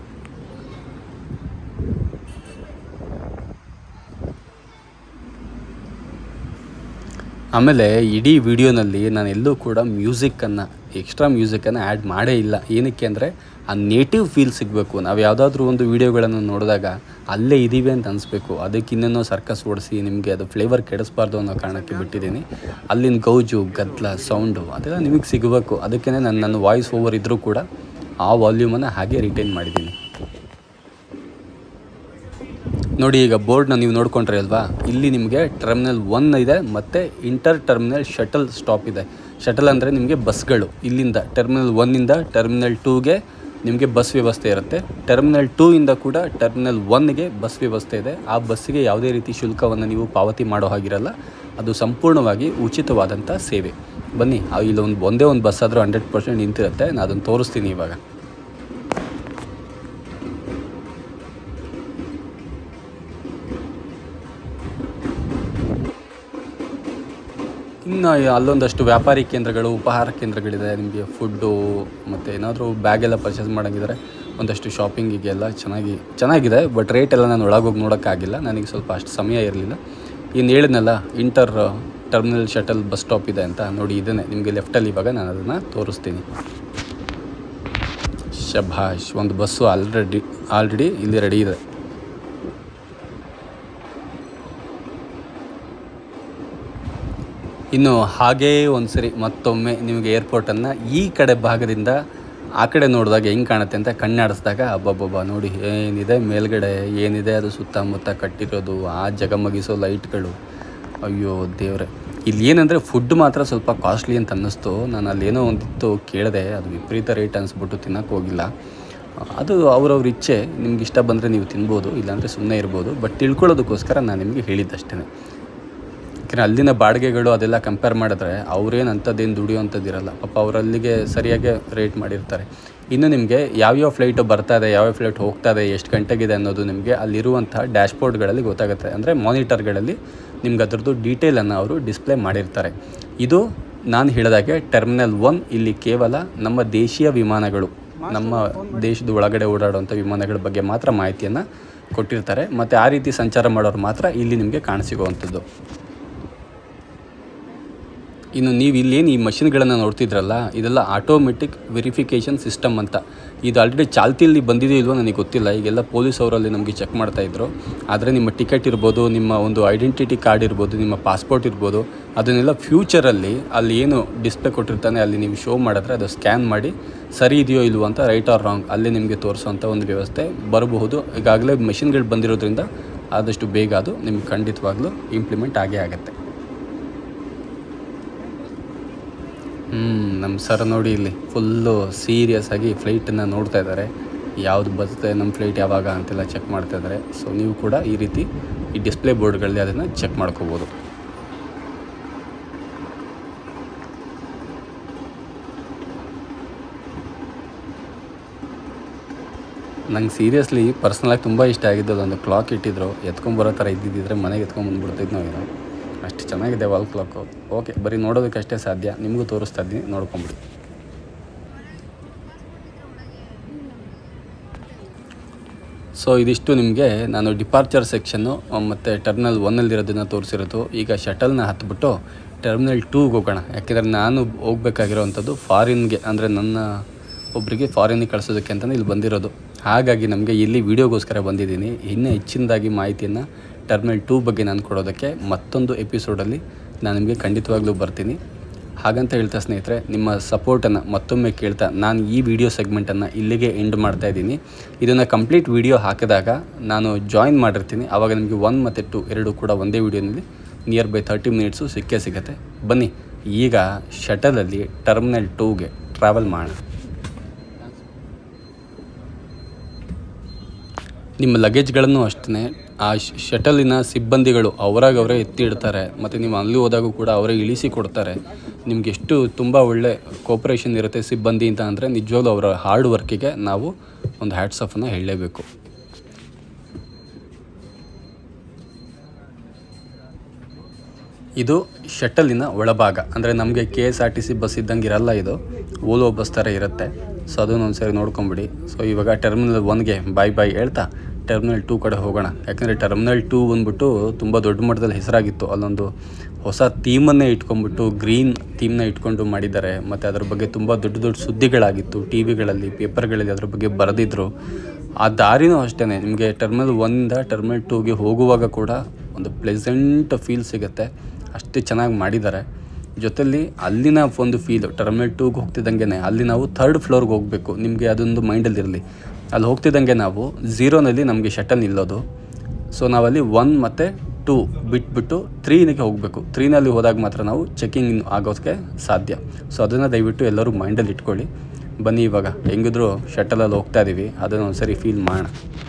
ಆಮೇಲೆ ಇಡೀ ವಿಡಿಯೋನಲ್ಲಿ ನಾನು ಎಲ್ಲೂ ಕೂಡ ಎಕ್ಸ್ಟ್ರಾ ಮ್ಯೂಸಿಕ್ಕನ್ನು ಆ್ಯಡ್ ಮಾಡೇ ಇಲ್ಲ. ಏನಕ್ಕೆ ಅಂದರೆ ಆ ನೇಟಿವ್ ಫೀಲ್ ಸಿಗಬೇಕು. ನಾವು ಯಾವುದಾದ್ರೂ ಒಂದು ವೀಡಿಯೋಗಳನ್ನು ನೋಡಿದಾಗ ಅಲ್ಲೇ ಇದ್ದೀವಿ ಅಂತ ಅನಿಸ್ಬೇಕು. ಅದಕ್ಕೆ ಇನ್ನೇನೋ ಸರ್ಕಸ್ ಓಡಿಸಿ ನಿಮಗೆ ಅದು ಫ್ಲೇವರ್ ಕೆಡಿಸ್ಬಾರ್ದು ಅನ್ನೋ ಕಾರಣಕ್ಕೆ ಬಿಟ್ಟಿದ್ದೀನಿ. ಅಲ್ಲಿನ ಗೌಜು, ಗದ್ದಲ, ಸೌಂಡು ಅದೆಲ್ಲ ನಿಮಗೆ ಸಿಗಬೇಕು. ಅದಕ್ಕೇ ನನ್ನ ವಾಯ್ಸ್ ಓವರ್ ಇದ್ದರೂ ಕೂಡ ಆ ವಾಲ್ಯೂಮನ್ನು ಹಾಗೆ ರಿಟೈನ್ ಮಾಡಿದ್ದೀನಿ. ನೋಡಿ ಈಗ ಬೋರ್ಡ್ನ ನೀವು ನೋಡ್ಕೊಂಡ್ರೆ ಅಲ್ವಾ, ಇಲ್ಲಿ ನಿಮಗೆ ಟರ್ಮಿನಲ್ 1 ಇದೆ ಮತ್ತು ಇಂಟರ್ ಟರ್ಮಿನಲ್ ಶಟಲ್ ಸ್ಟಾಪ್ ಇದೆ. ಶಟಲ್ ಅಂದರೆ ನಿಮಗೆ ಬಸ್ಗಳು. ಇಲ್ಲಿಂದ ಟರ್ಮಿನಲ್ 1ಇಂದ ಟರ್ಮಿನಲ್ 2ಗೆ ನಿಮಗೆ ಬಸ್ ವ್ಯವಸ್ಥೆ ಇರುತ್ತೆ. ಟರ್ಮಿನಲ್ 2ಇಂದ ಕೂಡ ಟರ್ಮಿನಲ್ 1ಗೆ ಬಸ್ ವ್ಯವಸ್ಥೆ ಇದೆ. ಆ ಬಸ್ಸಿಗೆ ಯಾವುದೇ ರೀತಿ ಶುಲ್ಕವನ್ನು ನೀವು ಪಾವತಿ ಮಾಡೋ ಹಾಗಿರಲ್ಲ. ಅದು ಸಂಪೂರ್ಣವಾಗಿ ಉಚಿತವಾದಂಥ ಸೇವೆ. ಬನ್ನಿ, ಇಲ್ಲಿ ಒಂದೇ ಒಂದು ಬಸ್ ಆದರೂ 100% ನಿಂತಿರುತ್ತೆ. ನಾನು ಅದನ್ನು ತೋರಿಸ್ತೀನಿ ಇವಾಗ. ಇನ್ನು ಅಲ್ಲೊಂದಷ್ಟು ವ್ಯಾಪಾರಿ ಕೇಂದ್ರಗಳು, ಉಪಹಾರ ಕೇಂದ್ರಗಳಿದೆ. ನಿಮಗೆ ಫುಡ್ಡು ಮತ್ತು ಏನಾದರೂ ಬ್ಯಾಗೆಲ್ಲ ಪರ್ಚೇಸ್ ಮಾಡೋಂಗಿದ್ರೆ ಒಂದಷ್ಟು ಶಾಪಿಂಗಿಗೆಲ್ಲ ಚೆನ್ನಾಗಿದೆ. ಬಟ್ ರೇಟೆಲ್ಲ ನಾನು ಒಳಗೋಗಿ ನೋಡೋಕ್ಕಾಗಿಲ್ಲ, ನನಗೆ ಸ್ವಲ್ಪ ಅಷ್ಟು ಸಮಯ ಇರಲಿಲ್ಲ. ಇನ್ನು ಹೇಳಿದ್ನಲ್ಲ inter terminal shuttle bus stop ಇದೆ ಅಂತ. ನೋಡಿ ಇದನ್ನೇ ನಿಮಗೆ ಲೆಫ್ಟಲ್ಲಿ ಇವಾಗ ನಾನು ಅದನ್ನು ತೋರಿಸ್ತೀನಿ. ಶಭಾಷ್, ಒಂದು ಬಸ್ಸು ಆಲ್ರೆಡಿ ಇಲ್ಲಿ ರೆಡಿ ಇದೆ. ಇನ್ನು ಹಾಗೇ ಒಂದು ಸರಿ ಮತ್ತೊಮ್ಮೆ ನಿಮಗೆ ಏರ್ಪೋರ್ಟನ್ನು ಈ ಕಡೆ ಭಾಗದಿಂದ ಆ ಕಡೆ ನೋಡಿದಾಗ ಹೆಂಗೆ ಕಾಣುತ್ತೆ ಅಂತ ಕಣ್ಣಾಡಿಸಿದಾಗ ಅಬ್ಬಬ್ಬಬ್ಬ ನೋಡಿ ಏನಿದೆ ಮೇಲ್ಗಡೆ, ಏನಿದೆ ಅದು ಸುತ್ತಮುತ್ತ ಕಟ್ಟಿರೋದು, ಆ ಜಗಮಗಿಸೋ ಲೈಟ್ಗಳು. ಅಯ್ಯೋ ದೇವ್ರೆ. ಇಲ್ಲಿ ಏನಂದರೆ ಫುಡ್ ಮಾತ್ರ ಸ್ವಲ್ಪ ಕಾಸ್ಟ್ಲಿ ಅಂತ ಅನ್ನಿಸ್ತು. ನಾನು ಅಲ್ಲೇನೋ ಒಂದಿತ್ತು ಕೇಳಿದೆ, ಅದು ವಿಪರೀತ ರೇಟ್ ಅನಿಸ್ಬಿಟ್ಟು ತಿನ್ನೋಕ್ಕೆ ಹೋಗಿಲ್ಲ. ಅದು ಅವ್ರವ್ರ ಇಚ್ಛೆ, ನಿಮ್ಗೆ ಇಷ್ಟ ಬಂದರೆ ನೀವು ತಿನ್ಬೋದು, ಇಲ್ಲಾಂದರೆ ಸುಮ್ಮನೆ ಇರ್ಬೋದು. ಬಟ್ ತಿಳ್ಕೊಳ್ಳೋದಕ್ಕೋಸ್ಕರ ನಾನು ನಿಮಗೆ ಹೇಳಿದ್ದಷ್ಟೇ. ಯಾಕೆಂದರೆ ಅಲ್ಲಿನ ಬಾಡಿಗೆಗಳು ಅದೆಲ್ಲ ಕಂಪೇರ್ ಮಾಡಿದ್ರೆ ಅವ್ರೇನು ಅಂಥದ್ದೇನು ದುಡಿಯೋವಂಥದ್ದಿರಲ್ಲ. ಪಾಪ ಅವರಲ್ಲಿಗೆ ಸರಿಯಾಗಿ ರೇಟ್ ಮಾಡಿರ್ತಾರೆ. ಇನ್ನು ನಿಮಗೆ ಯಾವ್ಯಾವ ಫ್ಲೈಟು ಬರ್ತಾ ಇದೆ, ಯಾವ್ಯಾವ ಫ್ಲೈಟ್ ಹೋಗ್ತಾ ಇದೆ, ಎಷ್ಟು ಗಂಟೆಗಿದೆ ಅನ್ನೋದು ನಿಮಗೆ ಅಲ್ಲಿರುವಂಥ ಡ್ಯಾಶ್ಬೋರ್ಡ್ಗಳಲ್ಲಿ ಗೊತ್ತಾಗುತ್ತೆ. ಅಂದರೆ ಮಾನಿಟರ್ಗಳಲ್ಲಿ ನಿಮ್ಗೆ ಅದರದ್ದು ಡೀಟೇಲನ್ನು ಅವರು ಡಿಸ್ಪ್ಲೇ ಮಾಡಿರ್ತಾರೆ. ಇದು ನಾನು ಹೇಳಿದಾಗೆ ಟರ್ಮಿನಲ್ 1 ಇಲ್ಲಿ ಕೇವಲ ನಮ್ಮ ದೇಶೀಯ ವಿಮಾನಗಳು, ನಮ್ಮ ದೇಶದ ಒಳಗಡೆ ಓಡಾಡುವಂಥ ವಿಮಾನಗಳ ಬಗ್ಗೆ ಮಾತ್ರ ಮಾಹಿತಿಯನ್ನು ಕೊಟ್ಟಿರ್ತಾರೆ. ಮತ್ತು ಆ ರೀತಿ ಸಂಚಾರ ಮಾಡೋರು ಮಾತ್ರ ಇಲ್ಲಿ ನಿಮಗೆ ಕಾಣಸಿಗುವಂಥದ್ದು. ಇನ್ನು ನೀವು ಇಲ್ಲೇನು ಈ ಮಷಿನ್ಗಳನ್ನು ನೋಡ್ತಿದ್ರಲ್ಲ, ಇದೆಲ್ಲ ಆಟೋಮೆಟಿಕ್ ವೆರಿಫಿಕೇಷನ್ ಸಿಸ್ಟಮ್ ಅಂತ. ಇದು ಆಲ್ರೆಡಿ ಚಾಲ್ತಿಯಲ್ಲಿ ಬಂದಿದೆಯೋ ಇಲ್ವೋ ನನಗೆ ಗೊತ್ತಿಲ್ಲ. ಈಗೆಲ್ಲ ಪೊಲೀಸ್ ಅವರಲ್ಲಿ ನಮಗೆ ಚೆಕ್ ಮಾಡ್ತಾಯಿದ್ರು. ಆದರೆ ನಿಮ್ಮ ಟಿಕೆಟ್ ಇರ್ಬೋದು, ನಿಮ್ಮ ಒಂದು ಐಡೆಂಟಿಟಿ ಕಾರ್ಡ್ ಇರ್ಬೋದು, ನಿಮ್ಮ ಪಾಸ್ಪೋರ್ಟ್ ಇರ್ಬೋದು, ಅದನ್ನೆಲ್ಲ ಫ್ಯೂಚರಲ್ಲಿ ಅಲ್ಲಿ ಏನು ಡಿಸ್ಪ್ಲೇ ಕೊಟ್ಟಿರ್ತಾನೆ ಅಲ್ಲಿ ನೀವು ಶೋ ಮಾಡಿದ್ರೆ ಅದು ಸ್ಕ್ಯಾನ್ ಮಾಡಿ ಸರಿ ಇದೆಯೋ ಇಲ್ವೋ ಅಂತ ರೈಟ್ ಆರ್ ರಾಂಗ್ ಅಲ್ಲಿ ನಿಮಗೆ ತೋರಿಸೋವಂಥ ಒಂದು ವ್ಯವಸ್ಥೆ ಬರಬಹುದು. ಈಗಾಗಲೇ ಮೆಷಿನ್ಗಳು ಬಂದಿರೋದ್ರಿಂದ ಆದಷ್ಟು ಬೇಗ ಅದು ನಿಮ್ಗೆ ಖಂಡಿತವಾಗ್ಲೂ ಇಂಪ್ಲಿಮೆಂಟ್ ಆಗೇ ಆಗುತ್ತೆ. ನಮ್ಮ ಸರ್ ನೋಡಿ ಇಲ್ಲಿ ಫುಲ್ಲು ಸೀರಿಯಸ್ ಆಗಿ ಫ್ಲೈಟನ್ನು ನೋಡ್ತಾ ಇದ್ದಾರೆ. ಯಾವುದು ಬರುತ್ತೆ ನಮ್ಮ ಫ್ಲೈಟ್ ಯಾವಾಗ ಅಂತೆಲ್ಲ ಚೆಕ್ ಮಾಡ್ತಾ ಇದ್ದಾರೆ. ಸೊ ನೀವು ಕೂಡ ಈ ರೀತಿ ಈ ಡಿಸ್ಪ್ಲೇ ಬೋರ್ಡ್ಗಳಲ್ಲಿ ಅದನ್ನು ಚೆಕ್ ಮಾಡ್ಕೋಬೋದು. ನಂಗೆ ಸೀರಿಯಸ್ಲಿ ಪರ್ಸ್ನಲಾಗಿ ತುಂಬ ಇಷ್ಟ ಆಗಿದ್ದು ಅದೊಂದು ಕ್ಲಾಕ್ ಇಟ್ಟಿದ್ರು. ಎತ್ಕೊಂಬರೋ ಥರ ಇದ್ದಿದ್ದರೆ ಮನೆಗೆ ಎತ್ಕೊಂಬಂದ್ಬಿಡ್ತಿದ್ನೋ ಏನೋ, ಅಷ್ಟು ಚೆನ್ನಾಗಿದೆ ವಾಲ್ ಕ್ಲಾಕು. ಓಕೆ, ಬರೀ ನೋಡೋದಕ್ಕಷ್ಟೇ ಸಾಧ್ಯ, ನಿಮಗೂ ತೋರಿಸ್ತಾ ಇದ್ದೀನಿ, ನೋಡ್ಕೊಂಬಿಡಿ. ಸೊ ಇದಿಷ್ಟು ನಿಮಗೆ ನಾನು ಡಿಪಾರ್ಚರ್ ಸೆಕ್ಷನ್ನು ಮತ್ತು ಟರ್ಮಿನಲ್ 1ಅಲ್ಲಿರೋದನ್ನು ತೋರಿಸಿರೋದು. ಈಗ ಶಟಲ್ನ ಹತ್ಬಿಟ್ಟು ಟರ್ಮಿನಲ್ 2ಗೆ ಹೋಗೋಣ. ಯಾಕೆಂದರೆ ನಾನು ಹೋಗ್ಬೇಕಾಗಿರೋವಂಥದ್ದು ಫಾರಿನ್ಗೆ, ಅಂದರೆ ನನ್ನ ಒಬ್ಬರಿಗೆ ಫಾರಿನಿಗೆ ಕಳಿಸೋದಕ್ಕೆ ಅಂತಲೇ ಇಲ್ಲಿ ಬಂದಿರೋದು. ಹಾಗಾಗಿ ನಮಗೆ ಇಲ್ಲಿ ವೀಡಿಯೋಗೋಸ್ಕರ ಬಂದಿದ್ದೀನಿ. ಇನ್ನೂ ಹೆಚ್ಚಿನದಾಗಿ ಮಾಹಿತಿಯನ್ನು ಟರ್ಮಿನಲ್ 2 ಬಗ್ಗೆ ನಾನು ಕೊಡೋದಕ್ಕೆ ಮತ್ತೊಂದು ಎಪಿಸೋಡಲ್ಲಿ ನಾನು ನಿಮಗೆ ಖಂಡಿತವಾಗ್ಲೂ ಬರ್ತೀನಿ. ಹಾಗಂತ ಹೇಳ್ತಾ ಸ್ನೇಹಿತರೆ, ನಿಮ್ಮ ಸಪೋರ್ಟನ್ನು ಮತ್ತೊಮ್ಮೆ ಕೇಳ್ತಾ ನಾನು ಈ ವಿಡಿಯೋ ಸೆಗ್ಮೆಂಟನ್ನು ಇಲ್ಲಿಗೆ ಎಂಡ್ ಮಾಡ್ತಾಯಿದ್ದೀನಿ. ಇದನ್ನು ಕಂಪ್ಲೀಟ್ ವಿಡಿಯೋ ಹಾಕಿದಾಗ ನಾನು ಜಾಯಿನ್ ಮಾಡಿರ್ತೀನಿ. ಆವಾಗ ನಿಮಗೆ 1 ಮತ್ತು 2 ಎರಡೂ ಕೂಡ ಒಂದೇ ವಿಡಿಯೋನಲ್ಲಿ ನಿಯರ್ ಬೈ 30 ಮಿನಿಟ್ಸು ಸಿಕ್ಕೇ. ಬನ್ನಿ ಈಗ ಶಟಲಲ್ಲಿ ಟರ್ಮಿನಲ್ 2ಗೆ ಟ್ರಾವೆಲ್ ಮಾಡೋಣ. ನಿಮ್ಮ ಲಗೇಜ್ಗಳನ್ನು ಅಷ್ಟೇ ಆ ಶಟಲಿನ ಸಿಬ್ಬಂದಿಗಳು ಅವರಾಗವರೇ ಎತ್ತಿ ಇಡ್ತಾರೆ. ಮತ್ತು ನೀವು ಅಲ್ಲಿ ಹೋದಾಗೂ ಕೂಡ ಅವರೇ ಇಳಿಸಿ ಕೊಡ್ತಾರೆ. ನಿಮ್ಗೆ ಎಷ್ಟು ತುಂಬ ಒಳ್ಳೆ ಕೋಪ್ರೇಷನ್ ಇರುತ್ತೆ ಸಿಬ್ಬಂದಿ ಅಂತ ಅಂದರೆ ನಿಜವಾಗ್ಲೂ ಅವರ ಹಾರ್ಡ್ ವರ್ಕಿಗೆ ನಾವು ಒಂದು ಹ್ಯಾಟ್ಸ್ ಆಫನ್ನು ಹೇಳಲೇಬೇಕು. ಇದು ಶಟಲಿನ ಒಳಭಾಗ. ಅಂದರೆ ನಮಗೆ KSRTC ಬಸ್ ಇದ್ದಂಗೆ ಇರಲ್ಲ, ಇದು ಓಲೋ ಬಸ್ ಥರ ಇರುತ್ತೆ. ಸೊ ಅದನ್ನು ಒಂದು ಸರಿ ನೋಡ್ಕೊಂಬಿಡಿ. ಸೊ ಇವಾಗ ಟರ್ಮಿನಲ್ 1ಗೆ ಬಾಯ್ ಹೇಳ್ತಾ ಟರ್ಮಿನಲ್ 2 ಕಡೆ ಹೋಗೋಣ. ಯಾಕಂದರೆ ಟರ್ಮಿನಲ್ 2 ಬಂದ್ಬಿಟ್ಟು ತುಂಬ ದೊಡ್ಡ ಮಟ್ಟದಲ್ಲಿ ಹೆಸರಾಗಿತ್ತು. ಅಲ್ಲೊಂದು ಹೊಸ ಥೀಮನ್ನೇ ಇಟ್ಕೊಂಡ್ಬಿಟ್ಟು ಗ್ರೀನ್ ಥೀಮ್ನ ಇಟ್ಕೊಂಡು ಮಾಡಿದ್ದಾರೆ. ಮತ್ತು ಅದ್ರ ಬಗ್ಗೆ ತುಂಬ ದೊಡ್ಡ ಸುದ್ದಿಗಳಾಗಿತ್ತು. ಟಿವಿಗಳಲ್ಲಿ, ಪೇಪರ್ಗಳಲ್ಲಿ ಅದ್ರ ಬಗ್ಗೆ ಬರೆದಿದ್ರು. ಆ ದಾರಿನೂ ಅಷ್ಟೇ ನಿಮಗೆ ಟರ್ಮಿನಲ್ 1ಇಂದ ಟರ್ಮಿನಲ್ 2ಗೆ ಹೋಗುವಾಗ ಕೂಡ ಒಂದು ಪ್ಲೆಸೆಂಟ್ ಫೀಲ್ ಸಿಗುತ್ತೆ. ಅಷ್ಟೇ ಚೆನ್ನಾಗಿ ಮಾಡಿದ್ದಾರೆ. ಜೊತೆಲಿ ಅಲ್ಲಿನ ಒಂದು ಫೀಲು ಟರ್ಮಿನಲ್ 2ಗೆ ಹೋಗ್ತಿದ್ದಂಗೆ ಅಲ್ಲಿ ನಾವು 3rd ಫ್ಲೋರ್ಗೆ ಹೋಗಬೇಕು. ನಿಮಗೆ ಅದೊಂದು ಮೈಂಡಲ್ಲಿರಲಿ. ಅಲ್ಲಿ ಹೋಗ್ತಿದ್ದಂಗೆ ನಾವು 0ನಲ್ಲಿ ನಮಗೆ ಶಟಲ್ ನಿಲ್ಲೋದು. ಸೊ ನಾವಲ್ಲಿ 1 ಮತ್ತು 2 ಬಿಟ್ಬಿಟ್ಟು 3ಗೆ ಹೋಗಬೇಕು. 3ನಲ್ಲಿ ಹೋದಾಗ ಮಾತ್ರ ನಾವು ಚೆಕಿಂಗ್ ಆಗೋದಕ್ಕೆ ಸಾಧ್ಯ. ಸೊ ಅದನ್ನು ದಯವಿಟ್ಟು ಎಲ್ಲರೂ ಮೈಂಡಲ್ಲಿ ಇಟ್ಕೊಳ್ಳಿ. ಬನ್ನಿ ಇವಾಗ ಹೆಂಗಿದ್ರು ಶಟಲಲ್ಲಿ ಹೋಗ್ತಾ ಇದ್ದೀವಿ, ಅದನ್ನು ಒಂದು ಸರಿ ಫೀಲ್ ಮಾಡೋಣ.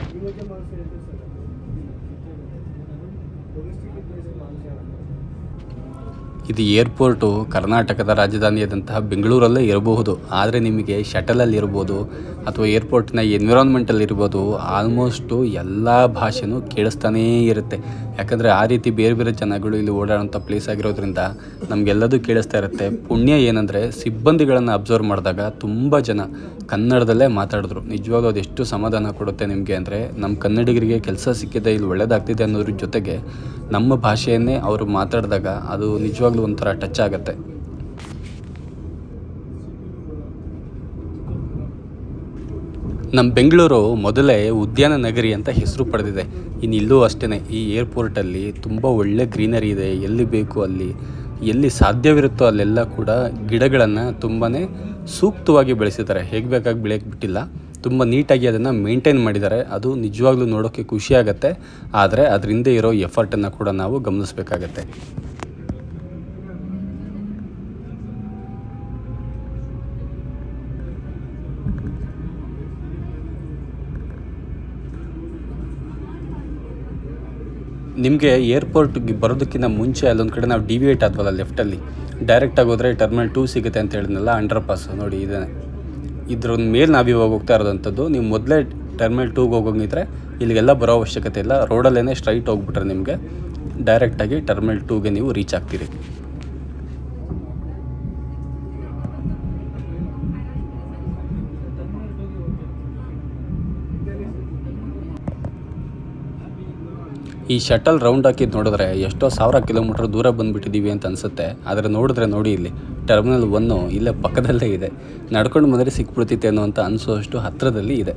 ಇದು ಏರ್ಪೋರ್ಟು ಕರ್ನಾಟಕದ ರಾಜಧಾನಿಯಾದಂತಹ ಬೆಂಗಳೂರಲ್ಲೇ ಇರಬಹುದು. ಆದರೆ ನಿಮಗೆ ಶಟಲಲ್ಲಿ ಇರ್ಬೋದು ಅಥವಾ ಏರ್ಪೋರ್ಟ್ನ ಎನ್ವಿರಾನ್ಮೆಂಟಲ್ಲಿ ಇರ್ಬೋದು, ಆಲ್ಮೋಸ್ಟು ಎಲ್ಲ ಭಾಷೆನೂ ಕೇಳಿಸ್ತಾನೇ ಇರುತ್ತೆ. ಯಾಕಂದರೆ ಆ ರೀತಿ ಬೇರೆ ಬೇರೆ ಜನಗಳು ಇಲ್ಲಿ ಓಡಾಡೋಂಥ ಪ್ಲೇಸ್ ಆಗಿರೋದ್ರಿಂದ ನಮಗೆಲ್ಲದೂ ಕೇಳಿಸ್ತಾ ಇರುತ್ತೆ. ಪುಣ್ಯ ಏನಂದರೆ ಸಿಬ್ಬಂದಿಗಳನ್ನು ಅಬ್ಸರ್ವ್ ಮಾಡಿದಾಗ ತುಂಬ ಜನ ಕನ್ನಡದಲ್ಲೇ ಮಾತಾಡಿದ್ರು. ನಿಜವಾಗ್ಲೂ ಅದೆಷ್ಟು ಸಮಾಧಾನ ಕೊಡುತ್ತೆ ನಿಮಗೆ ಅಂದರೆ, ನಮ್ಮ ಕನ್ನಡಿಗರಿಗೆ ಕೆಲಸ ಸಿಕ್ಕಿದೆ, ಇಲ್ಲಿ ಒಳ್ಳೆಯದಾಗ್ತಿದೆ ಅನ್ನೋದ್ರ ಜೊತೆಗೆ ನಮ್ಮ ಭಾಷೆಯನ್ನೇ ಅವರು ಮಾತಾಡಿದಾಗ ಅದು ನಿಜವಾಗ್ಲೂ ಒಂಥರ ಟಚ್ ಆಗುತ್ತೆ. ನಮ್ಮ ಬೆಂಗಳೂರು ಮೊದಲೇ ಉದ್ಯಾನ ನಗರಿ ಅಂತ ಹೆಸರು ಪಡೆದಿದೆ. ಇನ್ನು ಇಲ್ಲೂ ಅಷ್ಟೇ, ಈ ಏರ್ಪೋರ್ಟಲ್ಲಿ ತುಂಬ ಒಳ್ಳೆ ಗ್ರೀನರಿ ಇದೆ. ಎಲ್ಲಿ ಬೇಕು ಅಲ್ಲಿ, ಎಲ್ಲಿ ಸಾಧ್ಯವಿರುತ್ತೋ ಅಲ್ಲೆಲ್ಲ ಕೂಡ ಗಿಡಗಳನ್ನು ತುಂಬಾ ಸೂಕ್ತವಾಗಿ ಬೆಳೆಸಿದ್ದಾರೆ. ಹೇಗೆ ಬೇಕಾಗಿ ಬೆಳೆಯೋಕ್ಕೆ ಬಿಟ್ಟಿಲ್ಲ, ತುಂಬ ನೀಟಾಗಿ ಅದನ್ನು ಮೇಂಟೈನ್ ಮಾಡಿದ್ದಾರೆ. ಅದು ನಿಜವಾಗ್ಲೂ ನೋಡೋಕ್ಕೆ ಖುಷಿಯಾಗತ್ತೆ. ಆದರೆ ಅದರಿಂದ ಇರೋ ಎಫರ್ಟನ್ನು ಕೂಡ ನಾವು ಗಮನಿಸಬೇಕಾಗತ್ತೆ. ನಿಮಗೆ ಏರ್ಪೋರ್ಟ್ಗೆ ಬರೋದಕ್ಕಿಂತ ಮುಂಚೆ ಅಲ್ಲೊಂದು ಕಡೆ ನಾವು ಡಿವಿಯೇಟ್ ಆದ್ವಲ್ಲ ಲೆಫ್ಟಲ್ಲಿ, ಡೈರೆಕ್ಟಾಗಿ ಹೋದರೆ ಟರ್ಮಿನಲ್ 2 ಸಿಗುತ್ತೆ ಅಂತ ಹೇಳಿದ್ನಲ್ಲ, ಅಂಡರ್ ಪಾಸ್ ನೋಡಿ ಇದೆ. ಇದ್ರ ಮೇಲೆ ನಾವು ಇವಾಗ ಹೋಗ್ತಾ ಇರೋದಂಥದ್ದು. ನೀವು ಮೊದಲೇ ಟರ್ಮಿನಲ್ 2ಗೆ ಹೋಗೋಂಗಿದ್ರೆ ಇಲ್ಲಿಗೆಲ್ಲ ಬರೋ ಅವಶ್ಯಕತೆ ಇಲ್ಲ. ರೋಡಲ್ಲೇ ಸ್ಟ್ರೈಟ್ ಹೋಗ್ಬಿಟ್ರೆ ನಿಮಗೆ ಡೈರೆಕ್ಟಾಗಿ ಟರ್ಮಿನಲ್ 2ಗೆ ನೀವು ರೀಚ್ ಆಗ್ತೀರಿ. ಈ ಶಟಲ್ ರೌಂಡ್ ಹಾಕಿದ್ದು ನೋಡಿದ್ರೆ ಎಷ್ಟೋ 1000 ಕಿಲೋಮೀಟರ್ ದೂರ ಬಂದುಬಿಟ್ಟಿದ್ದೀವಿ ಅಂತ ಅನಿಸುತ್ತೆ. ಆದರೆ ನೋಡಿದ್ರೆ ನೋಡಿ ಇಲ್ಲಿ ಟರ್ಮಿನಲ್ 1 ಇಲ್ಲೇ ಪಕ್ಕದಲ್ಲೇ ಇದೆ. ನಡ್ಕೊಂಡು ಬಂದರೆ ಸಿಕ್ಬಿಡ್ತಿತ್ತೆ ಅನ್ನೋಂಥ ಅನಿಸೋಷ್ಟು ಹತ್ತಿರದಲ್ಲಿ ಇದೆ.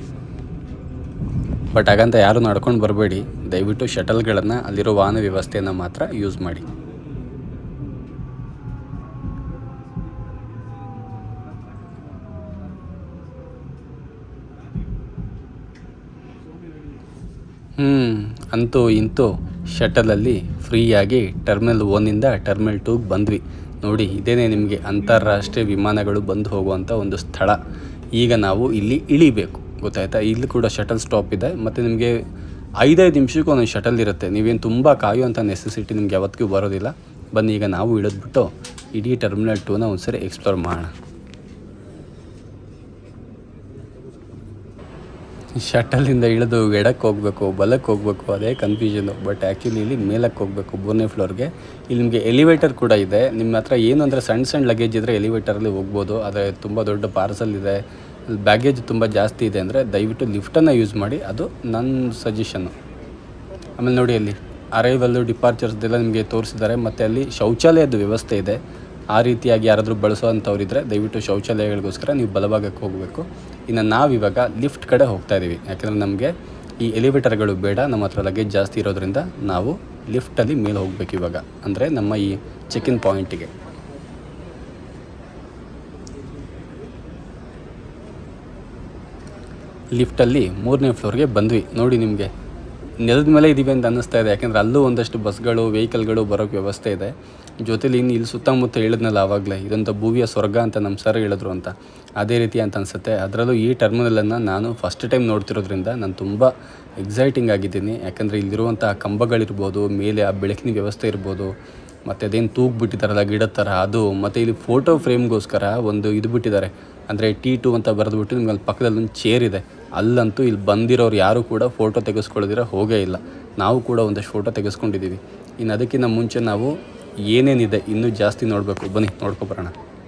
ಬಟ್ ಹಾಗಂತ ಯಾರೂ ನಡ್ಕೊಂಡು ಬರಬೇಡಿ. ದಯವಿಟ್ಟು ಶಟಲ್ಗಳನ್ನು ಅಲ್ಲಿರೋ ವಾಹನ ವ್ಯವಸ್ಥೆಯನ್ನು ಮಾತ್ರ ಯೂಸ್ ಮಾಡಿ. ಅಂತೂ ಇಂತೂ ಶಟಲಲ್ಲಿ ಫ್ರೀಯಾಗಿ ಟರ್ಮಿನಲ್ 1ಇಂದ ಟರ್ಮಿನಲ್ 2ಗೆ ಬಂದ್ವಿ. ನೋಡಿ ಇದೇನೇ ನಿಮಗೆ ಅಂತಾರಾಷ್ಟ್ರೀಯ ವಿಮಾನಗಳು ಬಂದು ಹೋಗುವಂಥ ಒಂದು ಸ್ಥಳ. ಈಗ ನಾವು ಇಲ್ಲಿ ಇಳಿಬೇಕು, ಗೊತ್ತಾಯ್ತಾ? ಇಲ್ಲಿ ಕೂಡ ಶಟಲ್ ಸ್ಟಾಪ್ ಇದೆ ಮತ್ತು ನಿಮಗೆ 5-5 ನಿಮಿಷಕ್ಕೂ ಒಂದೊಂದು ಶಟಲ್ ಇರುತ್ತೆ. ನೀವೇನು ತುಂಬ ಕಾಯುವಂಥ ನೆಸೆಸಿಟಿ ನಿಮ್ಗೆ ಯಾವತ್ತಿಗೂ ಬರೋದಿಲ್ಲ. ಬನ್ನಿ ಈಗ ನಾವು ಇಳಿದ್ಬಿಟ್ಟು ಇಡೀ ಟರ್ಮಿನಲ್ 2ನ ಒಂದ್ಸರಿ ಎಕ್ಸ್ಪ್ಲೋರ್ ಮಾಡೋಣ. ಶಟಲಿಂದ ಇಳಿದು ಎಡಕ್ಕೆ ಹೋಗಬೇಕು, ಬಲಕ್ಕೆ ಹೋಗಬೇಕು, ಅದೇ ಕನ್ಫ್ಯೂಷನು. ಬಟ್ ಆ್ಯಕ್ಚುಲಿ ಇಲ್ಲಿ ಮೇಲಕ್ಕೆ ಹೋಗಬೇಕು, 3ನೇ ಫ್ಲೋರ್ಗೆ. ಇಲ್ಲಿ ನಿಮಗೆ ಎಲಿವೇಟರ್ ಕೂಡ ಇದೆ. ನಿಮ್ಮ ಹತ್ರ ಏನು ಅಂದರೆ ಸಣ್ಣ ಲಗೇಜ್ ಇದ್ದರೆ ಎಲಿವೇಟರಲ್ಲಿ ಹೋಗ್ಬೋದು. ಆದರೆ ತುಂಬ ದೊಡ್ಡ ಪಾರ್ಸಲ್ ಇದೆ, ಬ್ಯಾಗೇಜ್ ತುಂಬ ಜಾಸ್ತಿ ಇದೆ ಅಂದರೆ ದಯವಿಟ್ಟು ಲಿಫ್ಟನ್ನು ಯೂಸ್ ಮಾಡಿ. ಅದು ನನ್ನ ಸಜೆಷನ್ನು. ಆಮೇಲೆ ನೋಡಿ ಅಲ್ಲಿ ಅರೈವಲ್ಲು ಡಿಪಾರ್ಚರ್ಸ್ದೆಲ್ಲ ನಿಮಗೆ ತೋರಿಸಿದ್ದಾರೆ. ಮತ್ತು ಅಲ್ಲಿ ಶೌಚಾಲಯದ ವ್ಯವಸ್ಥೆ ಇದೆ. ಆ ರೀತಿಯಾಗಿ ಯಾರಾದರೂ ಬಳಸೋ ಅಂಥವ್ರಿದ್ರೆ ದಯವಿಟ್ಟು ಶೌಚಾಲಯಗಳಿಗೋಸ್ಕರ ನೀವು ಬಲಭಾಗಕ್ಕೆ ಹೋಗಬೇಕು. ಇನ್ನು ನಾವಿವಾಗ ಲಿಫ್ಟ್ ಕಡೆ ಹೋಗ್ತಾ ಇದ್ದೀವಿ. ಯಾಕೆಂದರೆ ನಮಗೆ ಈ ಎಲಿವೇಟರ್ಗಳು ಬೇಡ, ನಮ್ಮ ಹತ್ರ ಲಗೇಜ್ ಜಾಸ್ತಿ ಇರೋದ್ರಿಂದ ನಾವು ಲಿಫ್ಟಲ್ಲಿ ಮೇಲೆ ಹೋಗಬೇಕು ಇವಾಗ, ಅಂದರೆ ನಮ್ಮ ಈ ಚೆಕ್ ಇನ್ ಪಾಯಿಂಟಿಗೆ. ಲಿಫ್ಟಲ್ಲಿ 3ನೇ ಫ್ಲೋರ್ಗೆ ಬಂದ್ವಿ. ನೋಡಿ ನಿಮಗೆ ನೆಲದ ಮೇಲೆ ಇದ್ದೀವಿ ಅಂತ ಅನ್ನಿಸ್ತಾ ಇದೆ. ಯಾಕೆಂದರೆ ಅಲ್ಲೂ ಒಂದಷ್ಟು ಬಸ್ಗಳು, ವೆಹಿಕಲ್ಗಳು ಬರೋಕ್ಕೆ ವ್ಯವಸ್ಥೆ ಇದೆ. ಜೊತೆಲಿ ಇಲ್ಲಿ ಸುತ್ತಮುತ್ತ ಹೇಳಿದ್ನಲ್ಲ ಆವಾಗಲೇ, ಇದೊಂದು ಭೂವಿಯ ಸ್ವರ್ಗ ಅಂತ ನಮ್ಮ ಸರ್ ಹೇಳಿದ್ರು ಅಂತ, ಅದೇ ರೀತಿ ಅಂತ ಅನಿಸುತ್ತೆ. ಅದರಲ್ಲೂ ಈ ಟರ್ಮಿನಲನ್ನು ನಾನು ಫಸ್ಟ್ ಟೈಮ್ ನೋಡ್ತಿರೋದ್ರಿಂದ ನಾನು ತುಂಬ ಎಕ್ಸೈಟಿಂಗ್ ಆಗಿದ್ದೀನಿ. ಯಾಕಂದರೆ ಇಲ್ಲಿರುವಂಥ ಕಂಬಗಳಿರ್ಬೋದು, ಮೇಲೆ ಆ ಬೆಳಕಿನ ವ್ಯವಸ್ಥೆ ಇರ್ಬೋದು, ಮತ್ತು ಅದೇನು ತೂಗ್ಬಿಟ್ಟಿದ್ದಾರಲ್ಲ ಗಿಡದ ಥರ ಅದು, ಮತ್ತು ಇಲ್ಲಿ ಫೋಟೋ ಫ್ರೇಮ್ಗೋಸ್ಕರ ಒಂದು ಇದು ಬಿಟ್ಟಿದ್ದಾರೆ. ಅಂದರೆ T2 ಅಂತ ಬರೆದುಬಿಟ್ಟು ನಿಮ್ಗೆ ಅಲ್ಲಿ ಪಕ್ಕದಲ್ಲಿ ಒಂದು ಚೇರ್ ಇದೆ. ಅಲ್ಲಂತೂ ಇಲ್ಲಿ ಬಂದಿರೋರು ಯಾರೂ ಕೂಡ ಫೋಟೋ ತೆಗೆಸ್ಕೊಳ್ಳೋದಿರ ಹೋಗೇ ಇಲ್ಲ. ನಾವು ಕೂಡ ಒಂದಷ್ಟು ಫೋಟೋ ತೆಗೆಸ್ಕೊಂಡಿದ್ದೀವಿ. ಇನ್ನು ಅದಕ್ಕಿಂತ ಮುಂಚೆ ನಾವು ಏನೇನಿದೆ ಇನ್ನೂ ಜಾಸ್ತಿ ನೋಡಬೇಕು. ಬನ್ನಿ ನೋಡ್ಕೊಬರೋಣ.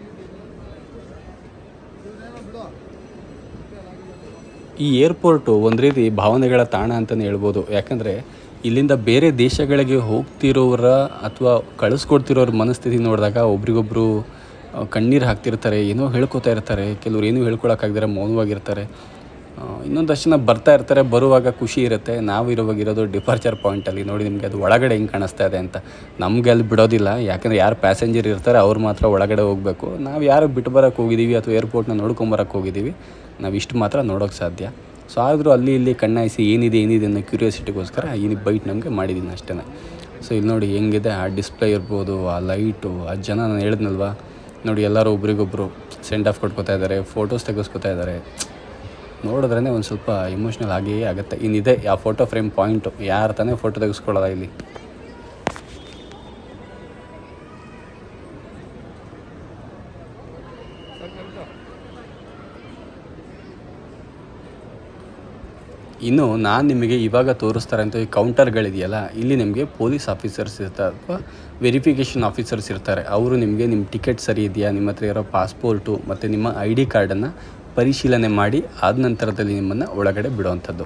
ಈ ಏರ್ಪೋರ್ಟು ಒಂದು ರೀತಿ ಭಾವನೆಗಳ ತಾಣ ಅಂತಲೇ ಹೇಳ್ಬೋದು. ಯಾಕಂದರೆ ಇಲ್ಲಿಂದ ಬೇರೆ ದೇಶಗಳಿಗೆ ಹೋಗ್ತಿರೋರ ಅಥವಾ ಕಳಿಸ್ಕೊಡ್ತಿರೋರ ಮನಸ್ಥಿತಿ ನೋಡಿದಾಗ ಒಬ್ರಿಗೊಬ್ಬರು ಕಣ್ಣೀರು ಹಾಕ್ತಿರ್ತಾರೆ, ಏನೋ ಹೇಳ್ಕೊತಾ ಇರ್ತಾರೆ. ಕೆಲವ್ರು ಏನೂ ಹೇಳ್ಕೊಳಕ್ಕಾಗ್ದಿರ ಮೌನವಾಗಿರ್ತಾರೆ. ಇನ್ನೊಂದಷ್ಟು ಜನ ಬರ್ತಾ ಇರ್ತಾರೆ, ಬರುವಾಗ ಖುಷಿ ಇರುತ್ತೆ. ನಾವು ಇರೋವಾಗಿರೋದು ಡಿಪಾರ್ಚರ್ ಪಾಯಿಂಟಲ್ಲಿ. ನೋಡಿ ನಿಮಗೆ ಅದು ಒಳಗಡೆ ಹೆಂಗೆ ಕಾಣಿಸ್ತಾ ಇದೆ ಅಂತ. ನಮಗೆ ಅಲ್ಲಿ ಬಿಡೋದಿಲ್ಲ, ಯಾಕಂದರೆ ಯಾರು ಪ್ಯಾಸೆಂಜರ್ ಇರ್ತಾರೆ ಅವ್ರು ಮಾತ್ರ ಒಳಗಡೆ ಹೋಗಬೇಕು. ನಾವು ಯಾರು ಬಿಟ್ಟು ಬರೋಕ್ಕೆ ಹೋಗಿದ್ದೀವಿ ಅಥವಾ ಏರ್ಪೋರ್ಟ್ನ ನೋಡ್ಕೊಂಬರೋಕ್ಕೆ ಹೋಗಿದ್ದೀವಿ, ನಾವು ಇಷ್ಟು ಮಾತ್ರ ನೋಡೋಕ್ಕೆ ಸಾಧ್ಯ. ಸೊ ಆದರೂ ಅಲ್ಲಿ ಇಲ್ಲಿ ಕಣ್ಣಾಯಿಸಿ ಏನಿದೆ ಅನ್ನೋ ಕ್ಯೂರಿಯಾಸಿಟಿಗೋಸ್ಕರ ಈ ಬೈಟ್ ನಮಗೆ ಮಾಡಿದ್ದೀನಿ ಅಷ್ಟೇ. ಸೊ ಇಲ್ಲಿ ನೋಡಿ ಹೆಂಗಿದೆ ಆ ಡಿಸ್ಪ್ಲೇ ಇರ್ಬೋದು, ಆ ಲೈಟು, ಆ ಜನ ನಾನು ಹೇಳಿದ್ನಲ್ವ, ನೋಡಿ ಎಲ್ಲರೂ ಒಬ್ರಿಗೊಬ್ಬರು ಸೆಂಡ್ ಆಫ್ ಕೊಟ್ಕೋತಾ ಇದ್ದಾರೆ, ಫೋಟೋಸ್ ತೆಗೆಸ್ಕೊತಾ ಇದ್ದಾರೆ. ನೋಡಿದ್ರೇ ಒಂದು ಸ್ವಲ್ಪ ಇಮೋಷ್ನಲ್ ಆಗೇ ಆಗುತ್ತೆ. ಇನ್ನಿದೆ ಆ ಫೋಟೋ ಫ್ರೇಮ್ ಪಾಯಿಂಟು, ಯಾರು ತಾನೇ ಫೋಟೋ ತೆಗೆಸ್ಕೊಳ್ಳೋದ ಇಲ್ಲಿ. ಇನ್ನು ನಾನು ನಿಮಗೆ ಇವಾಗ ತೋರಿಸ್ತಾರೆ ಅಂತ ಈ ಕೌಂಟರ್ಗಳಿದೆಯಲ್ಲ, ಇಲ್ಲಿ ನಿಮಗೆ ಪೊಲೀಸ್ ಆಫೀಸರ್ಸ್ ಇರ್ತಾರೆ ಅಥವಾ ವೆರಿಫಿಕೇಷನ್ ಆಫೀಸರ್ಸ್ ಇರ್ತಾರೆ. ಅವರು ನಿಮಗೆ ನಿಮ್ಮ ಟಿಕೆಟ್ ಸರಿ ಇದೆಯಾ, ನಿಮ್ಮ ಹತ್ರ ಇರೋ ಪಾಸ್ಪೋರ್ಟು ಮತ್ತು ನಿಮ್ಮ ID ಕಾರ್ಡನ್ನು ಪರಿಶೀಲನೆ ಮಾಡಿ ಆದ ನಂತರದಲ್ಲಿ ನಿಮ್ಮನ್ನು ಒಳಗಡೆ ಬಿಡುವಂಥದ್ದು.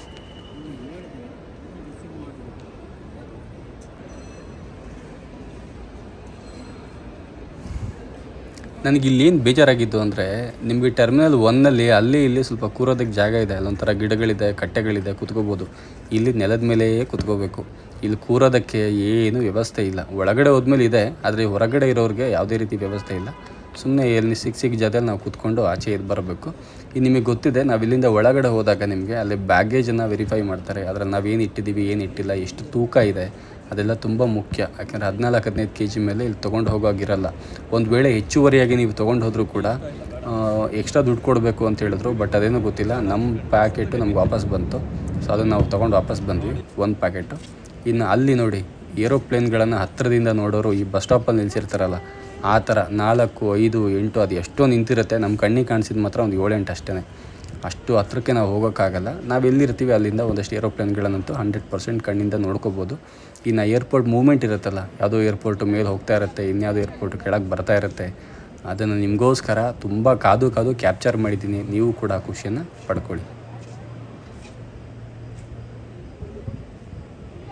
ನನಗಿಲ್ಲೇನು ಬೇಜಾರಾಗಿದ್ದು ಅಂದರೆ, ನಿಮಗೆ ಟರ್ಮಿನಲ್ 1ನಲ್ಲಿ ಅಲ್ಲಿ ಇಲ್ಲಿ ಸ್ವಲ್ಪ ಕೂರೋದಕ್ಕೆ ಜಾಗ ಇದೆ. ಅಲ್ಲೊಂಥರ ಗಿಡಗಳಿದೆ, ಕಟ್ಟೆಗಳಿದೆ, ಕುತ್ಕೋಬೋದು. ಇಲ್ಲಿ ನೆಲದ ಮೇಲೆಯೇ ಕುತ್ಕೋಬೇಕು. ಇಲ್ಲಿ ಕೂರೋದಕ್ಕೆ ಏನು ವ್ಯವಸ್ಥೆ ಇಲ್ಲ. ಒಳಗಡೆ ಹೋದ್ಮೇಲೆ ಇದೆ, ಆದರೆ ಹೊರಗಡೆ ಇರೋರಿಗೆ ಯಾವುದೇ ರೀತಿ ವ್ಯವಸ್ಥೆ ಇಲ್ಲ. ಸುಮ್ಮನೆ ಎಲ್ಲಿ ಸಿಕ್ಕ ಜಾಗದಲ್ಲಿ ನಾವು ಕೂತ್ಕೊಂಡು ಆಚೆ ಇದು ಬರಬೇಕು. ಇದು ನಿಮಗೆ ಗೊತ್ತಿದೆ, ನಾವು ಇಲ್ಲಿಂದ ಒಳಗಡೆ ಹೋದಾಗ ನಿಮಗೆ ಅಲ್ಲಿ ಬ್ಯಾಗೇಜನ್ನು ವೆರಿಫೈ ಮಾಡ್ತಾರೆ. ಅದರಲ್ಲಿ ನಾವೇನು ಇಟ್ಟಿದ್ದೀವಿ, ಏನು ಇಟ್ಟಿಲ್ಲ, ಎಷ್ಟು ತೂಕ ಇದೆ, ಅದೆಲ್ಲ ತುಂಬ ಮುಖ್ಯ. ಯಾಕೆಂದರೆ 14-15 kg ಮೇಲೆ ಇಲ್ಲಿ ತೊಗೊಂಡು ಹೋಗೋಗಿರಲ್ಲ. ಒಂದು ವೇಳೆ ಹೆಚ್ಚುವರಿಯಾಗಿ ನೀವು ತೊಗೊಂಡು ಹೋದರೂ ಕೂಡ ಎಕ್ಸ್ಟ್ರಾ ದುಡ್ಡು ಕೊಡಬೇಕು ಅಂತ ಹೇಳಿದ್ರು. ಬಟ್ ಅದೇನೂ ಗೊತ್ತಿಲ್ಲ, ನಮ್ಮ ಪ್ಯಾಕೆಟು ನಮ್ಗೆ ವಾಪಸ್ ಬಂತು. ಸೊ ಅದನ್ನು ನಾವು ತೊಗೊಂಡು ವಾಪಸ್ ಬಂದ್ವಿ, ಒಂದು ಪ್ಯಾಕೆಟು. ಇನ್ನು ಅಲ್ಲಿ ನೋಡಿ ಏರೋಪ್ಲೇನ್ಗಳನ್ನು ಹತ್ತಿರದಿಂದ ನೋಡೋರು ಈ ಬಸ್ ಸ್ಟಾಪಲ್ಲಿ ನಿಲ್ಲಿಸಿರ್ತಾರಲ್ಲ, ಆ ಥರ 4, 5, 8 ಅದು ಎಷ್ಟೋ ನಿಂತಿರುತ್ತೆ. ನಮ್ಮ ಕಣ್ಣಿಗೆ ಕಾಣಿಸಿದ ಮಾತ್ರ ಒಂದು 7-8 ಅಷ್ಟೇ. ಅಷ್ಟು ಹತ್ರಕ್ಕೆ ನಾವು ಹೋಗೋಕ್ಕಾಗಲ್ಲ. ನಾವು ಎಲ್ಲಿರ್ತೀವಿ ಅಲ್ಲಿಂದ ಒಂದಷ್ಟು ಏರೋಪ್ಲೇನ್ಗಳನ್ನಂತೂ 100% ಕಣ್ಣಿಂದ ನೋಡ್ಕೋಬೋದು. ಇನ್ನು ಏರ್ಪೋರ್ಟ್ ಮೂವ್ಮೆಂಟ್ ಇರುತ್ತಲ್ಲ, ಯಾವುದೋ ಏರ್ಪೋರ್ಟು ಮೇಲೆ ಹೋಗ್ತಾ ಇರುತ್ತೆ, ಇನ್ಯಾವುದೋ ಏರ್ಪೋರ್ಟು ಕೆಳಗೆ ಬರ್ತಾ ಇರುತ್ತೆ. ಅದನ್ನು ನಿಮಗೋಸ್ಕರ ತುಂಬ ಕಾದು ಕ್ಯಾಪ್ಚರ್ ಮಾಡಿದ್ದೀನಿ. ನೀವು ಕೂಡ ಖುಷಿಯನ್ನು ಪಡ್ಕೊಳ್ಳಿ.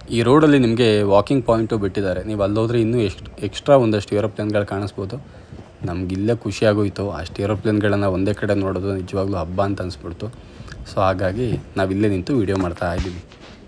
ಈ ರೋಡಲ್ಲಿ ನಿಮಗೆ ವಾಕಿಂಗ್ ಪಾಯಿಂಟು ಬಿಟ್ಟಿದ್ದಾರೆ. ನೀವು ಅಲ್ಲೋದ್ರೆ ಇನ್ನೂ ಎಕ್ಸ್ಟ್ರಾ ಒಂದಷ್ಟು ಏರೋಪ್ಲೇನ್ಗಳು ಕಾಣಿಸ್ಬೋದು. ನಮಗಿಲ್ಲೇ ಖುಷಿಯಾಗೋಯಿತು. ಅಷ್ಟು ಏರೋಪ್ಲೇನ್ಗಳನ್ನು ಒಂದೇ ಕಡೆ ನೋಡೋದು ನಿಜವಾಗ್ಲೂ ಹಬ್ಬ ಅಂತ ಅನಿಸ್ಬಿಡ್ತು. ಸೊ ಹಾಗಾಗಿ ನಾವಿಲ್ಲೇ ನಿಂತು ವೀಡಿಯೋ ಮಾಡ್ತಾ ಇದ್ದೀವಿ.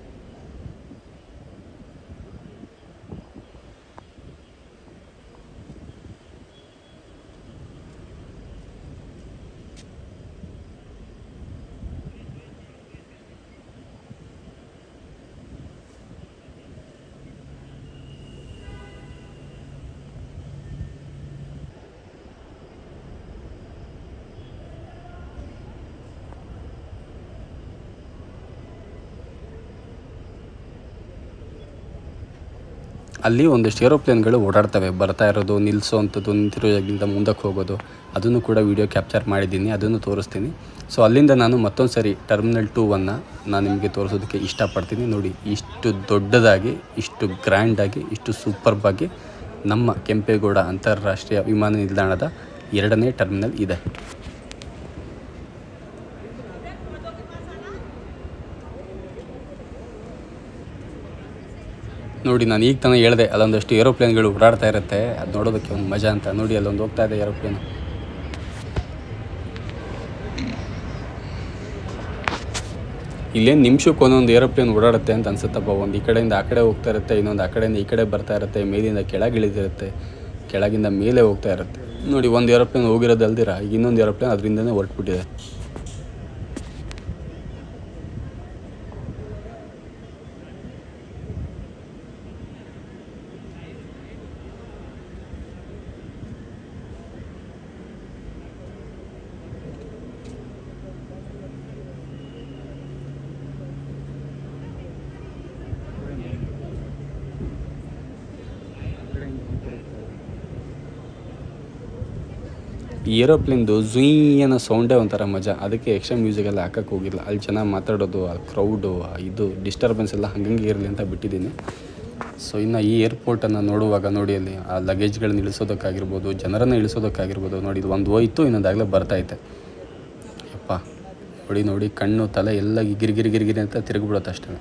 ಅಲ್ಲಿ ಒಂದಷ್ಟು ಏರೋಪ್ಲೇನ್ಗಳು ಓಡಾಡ್ತವೆ, ಬರ್ತಾ ಇರೋದು, ನಿಲ್ಲಿಸೋವಂಥದ್ದು, ನಿಂತಿರೋ ಜಾಗದಿಂದ ಮುಂದಕ್ಕೆ ಹೋಗೋದು. ಅದನ್ನು ಕೂಡ ವೀಡಿಯೋ ಕ್ಯಾಪ್ಚರ್ ಮಾಡಿದ್ದೀನಿ, ಅದನ್ನು ತೋರಿಸ್ತೀನಿ. ಸೊ ಅಲ್ಲಿಂದ ನಾನು ಮತ್ತೊಂದು ಸರಿ ಟರ್ಮಿನಲ್ 2 ನಾನು ನಿಮಗೆ ತೋರಿಸೋದಕ್ಕೆ ಇಷ್ಟಪಡ್ತೀನಿ. ನೋಡಿ, ಇಷ್ಟು ದೊಡ್ಡದಾಗಿ, ಇಷ್ಟು ಗ್ರ್ಯಾಂಡಾಗಿ, ಇಷ್ಟು ಸೂಪರ್ಬಾಗಿ ನಮ್ಮ ಕೆಂಪೇಗೌಡ ಅಂತಾರಾಷ್ಟ್ರೀಯ ವಿಮಾನ ನಿಲ್ದಾಣದ 2ನೇ ಟರ್ಮಿನಲ್ ಇದೆ. ನೋಡಿ, ನಾನು ಈಗ ತಾನೇ ಹೇಳಿದೆ ಅಲ್ಲೊಂದಷ್ಟು ಏರೋಪ್ಲೇನ್ಗಳು ಓಡಾಡ್ತಾ ಇರುತ್ತೆ, ಅದು ನೋಡೋದಕ್ಕೆ ಒಂದು ಮಜಾ ಅಂತ. ನೋಡಿ, ಅಲ್ಲೊಂದು ಹೋಗ್ತಾ ಇದೆ ಏರೋಪ್ಲೇನ್. ಇಲ್ಲೇನು ನಿಮಿಷಕ್ಕೆ ಒಂದೊಂದು ಏರೋಪ್ಲೇನ್ ಓಡಾಡುತ್ತೆ ಅಂತ ಅನ್ಸುತ್ತಪ್ಪ. ಒಂದು ಈ ಕಡೆಯಿಂದ ಆ ಕಡೆ ಹೋಗ್ತಾ ಇರುತ್ತೆ, ಇನ್ನೊಂದು ಆ ಕಡೆಯಿಂದ ಈ ಕಡೆ ಬರ್ತಾ ಇರುತ್ತೆ, ಮೇಲಿಂದ ಕೆಳಗೆ ಇಳಿದಿರುತ್ತೆ, ಕೆಳಗಿಂದ ಮೇಲೆ ಹೋಗ್ತಾ ಇರುತ್ತೆ. ನೋಡಿ, ಒಂದು ಏರೋಪ್ಲೇನ್ ಹೋಗಿರೋದಲ್ದಿರ ಈಗ ಇನ್ನೊಂದು ಏರೋಪ್ಲೇನ್ ಅದರಿಂದನೇ ಹೊರಟ್ಬಿಟ್ಟಿದೆ. ಈ ಏರೋಪ್ಲೇನ್ದು ಝುಯ್ ಅನ್ನೋ ಸೌಂಡೇ ಒಂಥರ ಮಜಾ. ಅದಕ್ಕೆ ಎಕ್ಸ್ಟ್ರಾ ಮ್ಯೂಸಿಕೆಲ್ಲ ಹಾಕೋಕ್ಕೆ ಹೋಗಿಲ್ಲ. ಅಲ್ಲಿ ಜನ ಮಾತಾಡೋದು, ಆ ಕ್ರೌಡು, ಇದು ಡಿಸ್ಟರ್ಬೆನ್ಸ್ ಎಲ್ಲ ಹಂಗಂಗೆ ಇರಲಿ ಅಂತ ಬಿಟ್ಟಿದ್ದೀನಿ. ಸೊ ಇನ್ನು ಈ ಏರ್ಪೋರ್ಟನ್ನು ನೋಡುವಾಗ ನೋಡಿ, ಅಲ್ಲಿ ಆ ಲಗೇಜ್ಗಳನ್ನ ಇಳಿಸೋದಕ್ಕಾಗಿರ್ಬೋದು, ಜನರನ್ನು ಇಳಿಸೋದಕ್ಕಾಗಿರ್ಬೋದು. ನೋಡಿ, ಇದು ಒಂದು ಹೋಯ್ತು, ಇನ್ನೊಂದಾಗಲೇ ಬರ್ತೈತೆ. ಯಪ್ಪ, ನೋಡಿ ಕಣ್ಣು ತಲೆ ಎಲ್ಲ ಗಿರಿಗಿರಿ ಅಂತ ತಿರುಗಿಬಿಡುತ್ತೆ ಅಷ್ಟೇ.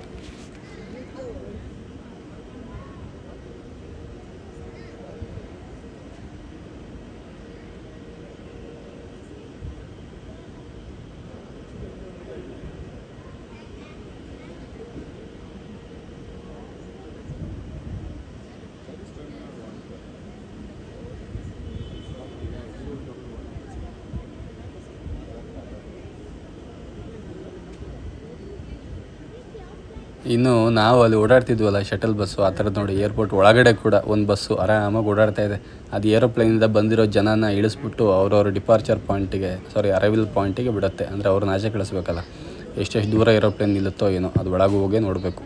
ಇನ್ನು ನಾವು ಅಲ್ಲಿ ಓಡಾಡ್ತಿದ್ವಲ್ಲ ಶಟಲ್ ಬಸ್ಸು, ಆ ಥರದ್ದು ನೋಡಿ ಏರ್ಪೋರ್ಟ್ ಒಳಗಡೆ ಕೂಡ ಒಂದು ಬಸ್ಸು ಆರಾಮಾಗಿ ಓಡಾಡ್ತಾ ಇದೆ. ಅದು ಏರೋಪ್ಲೇನಿಂದ ಬಂದಿರೋ ಜನನ ಇಳಿಸ್ಬಿಟ್ಟು ಅವ್ರವ್ರ ಡಿಪಾರ್ಚರ್ ಪಾಯಿಂಟಿಗೆ, ಅರೈವಲ್ ಪಾಯಿಂಟಿಗೆ ಬಿಡುತ್ತೆ. ಅಂದರೆ ಅವ್ರನ್ನ ಆಚೆ ಕಳಿಸ್ಬೇಕಲ್ಲ. ಎಷ್ಟೆಷ್ಟು ದೂರ ಏರೋಪ್ಲೇನ್ ನಿಲ್ಲುತ್ತೋ ಏನೋ, ಅದು ಒಳಗೆ ಹೋಗೇ ನೋಡಬೇಕು.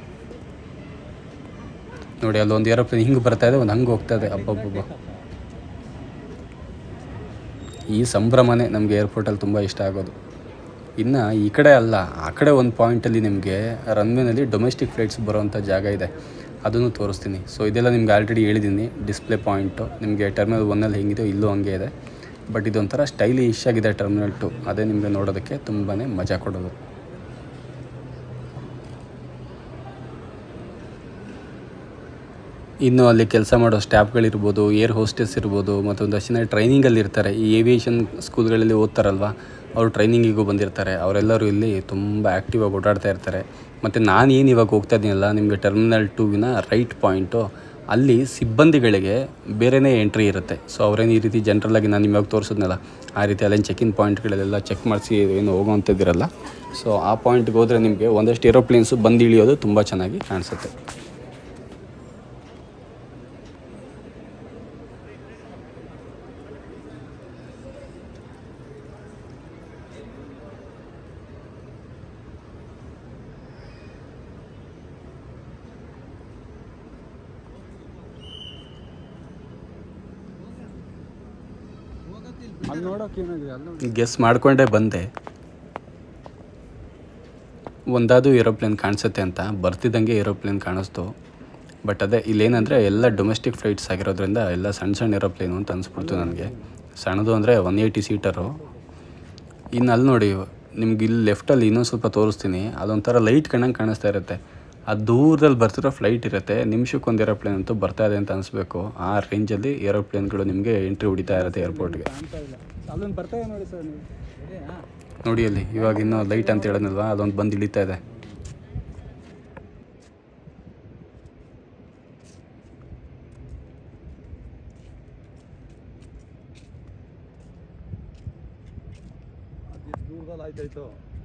ನೋಡಿ, ಅಲ್ಲೊಂದು ಏರೋಪ್ಲೇನ್ ಹಿಂಗೆ ಬರ್ತಾಯಿದೆ, ಒಂದು ಹಂಗೆ ಹೋಗ್ತಾಯಿದೆ. ಅಬ್ಬಬ್ಬಬ್ಬ, ಈ ಸಂಭ್ರಮನೇ ನಮಗೆ ಏರ್ಪೋರ್ಟಲ್ಲಿ ತುಂಬ ಇಷ್ಟ ಆಗೋದು. ಇನ್ನು ಈ ಕಡೆ ಅಲ್ಲ, ಆ ಕಡೆ ಒಂದು ಪಾಯಿಂಟಲ್ಲಿ ನಿಮಗೆ ರನ್ವೇನಲ್ಲಿ ಡೊಮೆಸ್ಟಿಕ್ ಫ್ಲೈಟ್ಸ್ ಬರೋವಂಥ ಜಾಗ ಇದೆ, ಅದನ್ನು ತೋರಿಸ್ತೀನಿ. ಸೊ ಇದೆಲ್ಲ ನಿಮ್ಗೆ ಆಲ್ರೆಡಿ ಹೇಳಿದ್ದೀನಿ. ಡಿಸ್ಪ್ಲೇ ಪಾಯಿಂಟು ನಿಮಗೆ ಟರ್ಮಿನಲ್ 1 ಹೆಂಗಿದೆಯೋ ಇಲ್ಲೂ ಹಂಗೆ ಇದೆ. ಬಟ್ ಇದೊಂಥರ ಸ್ಟೈಲಿಶ್ ಆಗಿದೆ ಟರ್ಮಿನಲ್ 2. ಅದೇ ನಿಮಗೆ ನೋಡೋದಕ್ಕೆ ತುಂಬಾ ಮಜಾ ಕೊಡೋದು. ಇನ್ನು ಅಲ್ಲಿ ಕೆಲಸ ಮಾಡೋ ಸ್ಟಾಫ್ಗಳಿರ್ಬೋದು, ಏರ್ ಹೋಸ್ಟೆಸ್ ಇರ್ಬೋದು, ಮತ್ತೊಂದಷ್ಟು ಜನ ಟ್ರೈನಿಂಗಲ್ಲಿ ಇರ್ತಾರೆ. ಈ ಏವಿಯೇಷನ್ ಸ್ಕೂಲ್ಗಳಲ್ಲಿ ಓದ್ತಾರಲ್ವ, ಅವರು ಟ್ರೈನಿಂಗಿಗೂ ಬಂದಿರ್ತಾರೆ. ಅವರೆಲ್ಲರೂ ಇಲ್ಲಿ ತುಂಬ ಆ್ಯಕ್ಟಿವ್ ಆಗಿ ಓಡಾಡ್ತಾ ಇರ್ತಾರೆ. ಮತ್ತು ನಾನೇನು ಇವಾಗ ಹೋಗ್ತಾ ಇದ್ದೀನಲ್ಲ, ನಿಮಗೆ ಟರ್ಮಿನಲ್ 2 ರೈಟ್ ಪಾಯಿಂಟು, ಅಲ್ಲಿ ಸಿಬ್ಬಂದಿಗಳಿಗೆ ಬೇರೆಯೇ ಎಂಟ್ರಿ ಇರುತ್ತೆ. ಸೊ ಅವರೇನು ಈ ರೀತಿ ಜನರಲ್ಲಾಗಿ ನಾನು ನಿಮಗೆ ತೋರಿಸಿದ್ನಲ್ಲ, ಆ ರೀತಿ ಅಲ್ಲೇನು ಚೆಕ್ ಇನ್ ಪಾಯಿಂಟ್ಗಳಲ್ಲೆಲ್ಲ ಚೆಕ್ ಮಾಡಿಸಿ ಏನು ಹೋಗೋವಂಥದ್ದಿರಲ್ಲ. ಸೊ ಆ ಪಾಯಿಂಟ್ಗೆ ಹೋದರೆ ನಿಮಗೆ ಒಂದಷ್ಟು ಏರೋಪ್ಲೇನ್ಸು ಬಂದು ಇಳಿಯೋದು ತುಂಬ ಚೆನ್ನಾಗಿ ಕಾಣಿಸುತ್ತೆ. ಗೆಸ್ ಮಾಡಿಕೊಂಡೇ ಬಂದೆ ಒಂದಾದು ಏರೋಪ್ಲೇನ್ ಕಾಣಿಸುತ್ತೆ ಅಂತ. ಬರ್ತಿದ್ದಂಗೆ ಏರೋಪ್ಲೇನ್ ಕಾಣಿಸ್ತು. ಬಟ್ ಅದೇ ಇಲ್ಲೇನಂದರೆ ಎಲ್ಲ ಡೊಮೆಸ್ಟಿಕ್ ಫ್ಲೈಟ್ಸ್ ಆಗಿರೋದ್ರಿಂದ ಎಲ್ಲ ಸಣ್ಣ ಏರೋಪ್ಲೇನು ಅಂತ ಅನಿಸ್ಬಿಡ್ತು ನನಗೆ. ಸಣ್ಣದು ಅಂದರೆ 180 ಸೀಟರು. ಇನ್ನು ಅಲ್ಲಿ ನೋಡಿ, ನಿಮ್ಗೆ ಇಲ್ಲಿ ಲೆಫ್ಟಲ್ಲಿ ಇನ್ನೊಂದು ಸ್ವಲ್ಪ ತೋರಿಸ್ತೀನಿ. ಅದೊಂಥರ ಲೈಟ್ ಕಣ್ಣಂಗೆ ಕಾಣಿಸ್ತಾ ಇರುತ್ತೆ. ಆ ದೂರದಲ್ಲಿ ಬರ್ತಿರೋ ಫ್ಲೈಟ್ ಇರುತ್ತೆ, ನಿಮಿಷಕ್ಕೊಂದು ಏರೋಪ್ಲೇನ್ ಅಂತೂ ಬರ್ತಾ ಇದೆ ಅಂತ ಅನಿಸ್ಬೇಕು. ಆ ರೇಂಜಲ್ಲಿ ಏರೋಪ್ಲೇನ್ಗಳು ನಿಮಗೆ ಎಂಟ್ರಿ ಹೊಡಿತಾ ಇರುತ್ತೆ ಏರ್ಪೋರ್ಟ್ಗೆ. ನೋಡಿ ಅಲ್ಲಿ ಇವಾಗ ಇನ್ನೂ ಲೈಟ್ ಅಂತ ಹೇಳೋದಲ್ವ, ಅದೊಂದು ಬಂದು ಇಳಿತಾ ಇದೆ. ಆಯ್ತಾಯ್ತು.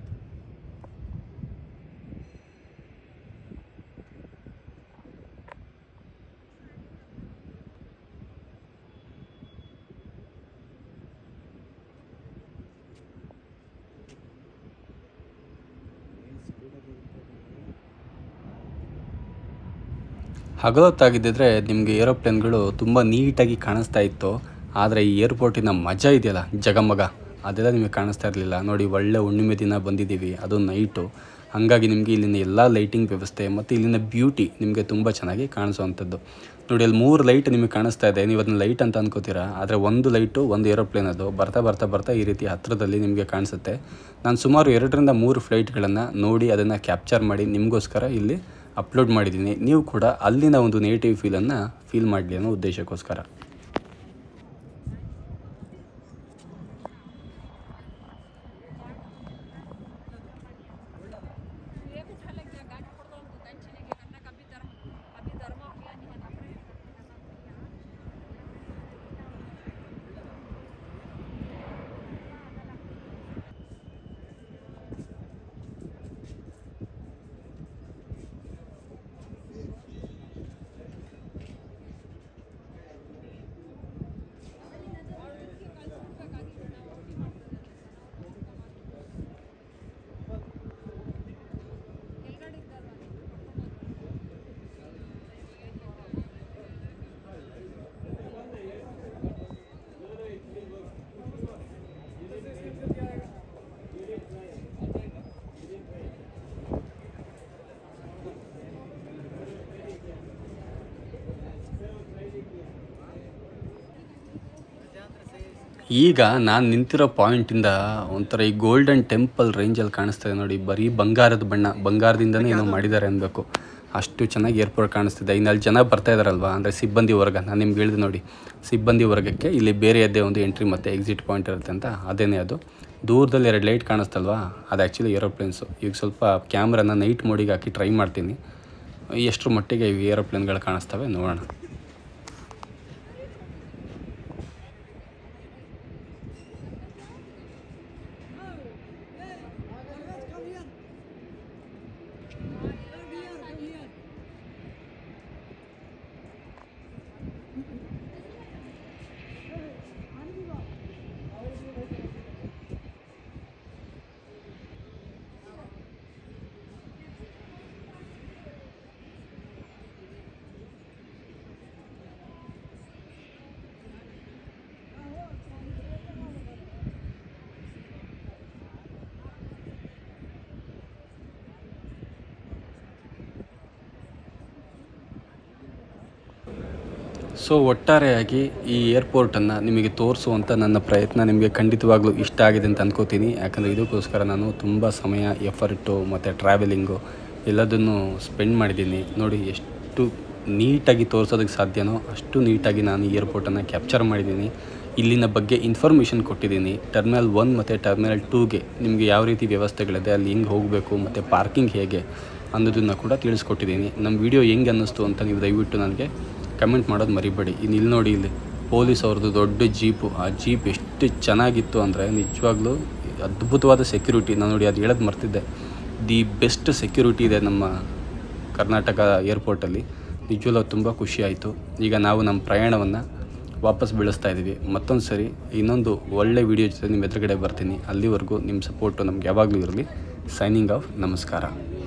ಹಗಲೊತ್ತಾಗಿದ್ದಿದ್ರೆ ನಿಮಗೆ ಏರೋಪ್ಲೇನ್ಗಳು ತುಂಬ ನೀಟಾಗಿ ಕಾಣಿಸ್ತಾ ಇತ್ತು. ಆದರೆ ಈ ಏರ್ಪೋರ್ಟಿನ ಮಜಾ ಇದೆಯಲ್ಲ, ಜಗಮಗ, ಅದೆಲ್ಲ ನಿಮಗೆ ಕಾಣಿಸ್ತಾ ಇರಲಿಲ್ಲ. ನೋಡಿ, ಒಳ್ಳೆ ಹುಣ್ಣಿಮೆ ದಿನ ಬಂದಿದ್ದೀವಿ, ಅದು ನೈಟು. ಹಾಗಾಗಿ ನಿಮಗೆ ಇಲ್ಲಿನ ಎಲ್ಲ ಲೈಟಿಂಗ್ ವ್ಯವಸ್ಥೆ ಮತ್ತು ಇಲ್ಲಿನ ಬ್ಯೂಟಿ ನಿಮಗೆ ತುಂಬ ಚೆನ್ನಾಗಿ ಕಾಣಿಸೋವಂಥದ್ದು. ನೋಡಿ, ಅಲ್ಲಿ 3 ಲೈಟ್ ನಿಮಗೆ ಕಾಣಿಸ್ತಾ ಇದೆ. ನೀವು ಅದನ್ನ ಲೈಟ್ ಅಂತ ಅನ್ಕೋತೀರಾ, ಆದರೆ ಒಂದು ಲೈಟು ಒಂದು ಏರೋಪ್ಲೇನ್ ಅದು ಬರ್ತಾ ಬರ್ತಾ ಬರ್ತಾ ಈ ರೀತಿ ಹತ್ತಿರದಲ್ಲಿ ನಿಮಗೆ ಕಾಣಿಸುತ್ತೆ. ನಾನು ಸುಮಾರು 2 ರಿಂದ 3 ಫ್ಲೈಟ್ಗಳನ್ನು ನೋಡಿ ಅದನ್ನು ಕ್ಯಾಪ್ಚರ್ ಮಾಡಿ ನಿಮಗೋಸ್ಕರ ಇಲ್ಲಿ ಅಪ್ಲೋಡ್ ಮಾಡಿದ್ದೀನಿ. ನೀವು ಕೂಡ ಅಲ್ಲಿನ ಒಂದು ನೇಟಿವ್ ಫೀಲನ್ನು ಫೀಲ್ ಮಾಡಲಿ ಅನ್ನೋ ಉದ್ದೇಶಕ್ಕೋಸ್ಕರ. ಈಗ ನಾನು ನಿಂತಿರೋ ಪಾಯಿಂಟಿಂದ ಒಂಥರ ಈ ಗೋಲ್ಡನ್ ಟೆಂಪಲ್ ರೇಂಜಲ್ಲಿ ಕಾಣಿಸ್ತಿದೆ ನೋಡಿ. ಬರೀ ಬಂಗಾರದ ಬಣ್ಣ, ಬಂಗಾರದಿಂದನೇ ಏನೋ ಮಾಡಿದ್ದಾರೆ ಅನ್ಬೇಕು, ಅಷ್ಟು ಚೆನ್ನಾಗಿ ಏರ್ಪೋರ್ಟ್ ಕಾಣಿಸ್ತಿದೆ. ಇನ್ನು ಅಲ್ಲಿ ಜನ ಬರ್ತಾ ಇದ್ದಾರಲ್ವ, ಅಂದರೆ ಸಿಬ್ಬಂದಿ ವರ್ಗ. ನಾನು ನಿಮ್ಗೆ ಹೇಳಿದೆ ನೋಡಿ, ಸಿಬ್ಬಂದಿ ವರ್ಗಕ್ಕೆ ಇಲ್ಲಿ ಬೇರೆಯದ್ದೇ ಒಂದು ಎಂಟ್ರಿ ಮತ್ತು ಎಕ್ಸಿಟ್ ಪಾಯಿಂಟ್ ಇರುತ್ತೆ ಅಂತ. ಅದೇನೇ ಅದು. ದೂರದಲ್ಲಿ 2 ಲೈಟ್ ಕಾಣಿಸ್ತಲ್ವ, ಅದು ಆ್ಯಕ್ಚುಲಿ ಏರೋಪ್ಲೇನ್ಸು. ಈಗ ಸ್ವಲ್ಪ ಕ್ಯಾಮ್ರಾನ ನೈಟ್ ಮೋಡಿಗೆ ಹಾಕಿ ಟ್ರೈ ಮಾಡ್ತೀನಿ, ಎಷ್ಟರ ಮಟ್ಟಿಗೆ ಇವು ಏರೋಪ್ಲೇನ್ಗಳು ಕಾಣಿಸ್ತವೆ ನೋಡೋಣ. ಸೊ ಒಟ್ಟಾರೆಯಾಗಿ ಈ ಏರ್ಪೋರ್ಟನ್ನು ನಿಮಗೆ ತೋರಿಸುವಂಥ ನನ್ನ ಪ್ರಯತ್ನ ನಿಮಗೆ ಖಂಡಿತವಾಗ್ಲೂ ಇಷ್ಟ ಆಗಿದೆ ಅಂತ ಅಂದ್ಕೋತೀನಿ. ಯಾಕಂದರೆ ಇದಕ್ಕೋಸ್ಕರ ನಾನು ತುಂಬ ಸಮಯ, ಎಫರ್ಟು ಮತ್ತು ಟ್ರಾವೆಲಿಂಗು ಎಲ್ಲದನ್ನು ಸ್ಪೆಂಡ್ ಮಾಡಿದ್ದೀನಿ. ನೋಡಿ, ಎಷ್ಟು ನೀಟಾಗಿ ತೋರಿಸೋದಕ್ಕೆ ಸಾಧ್ಯನೋ ಅಷ್ಟು ನೀಟಾಗಿ ನಾನು ಈ ಏರ್ಪೋರ್ಟನ್ನು ಕ್ಯಾಪ್ಚರ್ ಮಾಡಿದ್ದೀನಿ. ಇಲ್ಲಿನ ಬಗ್ಗೆ ಇನ್ಫಾರ್ಮೇಷನ್ ಕೊಟ್ಟಿದ್ದೀನಿ. ಟರ್ಮಿನಲ್ 1 ಮತ್ತು ಟರ್ಮಿನಲ್ 2ಗೆ ನಿಮಗೆ ಯಾವ ರೀತಿ ವ್ಯವಸ್ಥೆಗಳಿದೆ, ಅಲ್ಲಿ ಹೆಂಗೆ ಹೋಗಬೇಕು ಮತ್ತು ಪಾರ್ಕಿಂಗ್ ಹೇಗೆ ಅನ್ನೋದನ್ನು ಕೂಡ ತಿಳಿಸ್ಕೊಟ್ಟಿದ್ದೀನಿ. ನಮ್ಮ ವಿಡಿಯೋ ಹೆಂಗೆ ಅನ್ನಿಸ್ತು ಅಂತ ನೀವು ದಯವಿಟ್ಟು ನನಗೆ ಕಮೆಂಟ್ ಮಾಡೋದು ಮರಿಬೇಡಿ. ಇನ್ನು ಇಲ್ಲಿ ನೋಡಿ, ಇಲ್ಲಿ ಪೊಲೀಸ್ ಅವ್ರದ್ದು ದೊಡ್ಡ ಜೀಪು, ಆ ಜೀಪ್ ಎಷ್ಟು ಚೆನ್ನಾಗಿತ್ತು ಅಂದರೆ ನಿಜವಾಗ್ಲೂ ಅದ್ಭುತವಾದ ಸೆಕ್ಯೂರಿಟಿ. ನಾನು ನೋಡಿ, ಅದು ಹೇಳೋದು ಮರ್ತಿದ್ದೆ, ದಿ ಬೆಸ್ಟ್ ಸೆಕ್ಯೂರಿಟಿ ಇದೆ ನಮ್ಮ ಕರ್ನಾಟಕ ಏರ್ಪೋರ್ಟಲ್ಲಿ. ನಿಜವಾಗ್ಲೂ ತುಂಬ ಖುಷಿಯಾಯಿತು. ಈಗ ನಾವು ನಮ್ಮ ಪ್ರಯಾಣವನ್ನು ವಾಪಸ್ ಬೆಳೆಸ್ತಾ ಇದ್ದೀವಿ. ಮತ್ತೊಂದು ಸರಿ ಇನ್ನೊಂದು ಒಳ್ಳೆ ವಿಡಿಯೋ ಜೊತೆ ನಿಮ್ಮ ಎದುರುಗಡೆ ಬರ್ತೀನಿ. ಅಲ್ಲಿವರೆಗೂ ನಿಮ್ಮ ಸಪೋರ್ಟು ನಮ್ಗೆ ಯಾವಾಗಲೂ ಇರಲಿ. Signing off. ನಮಸ್ಕಾರ.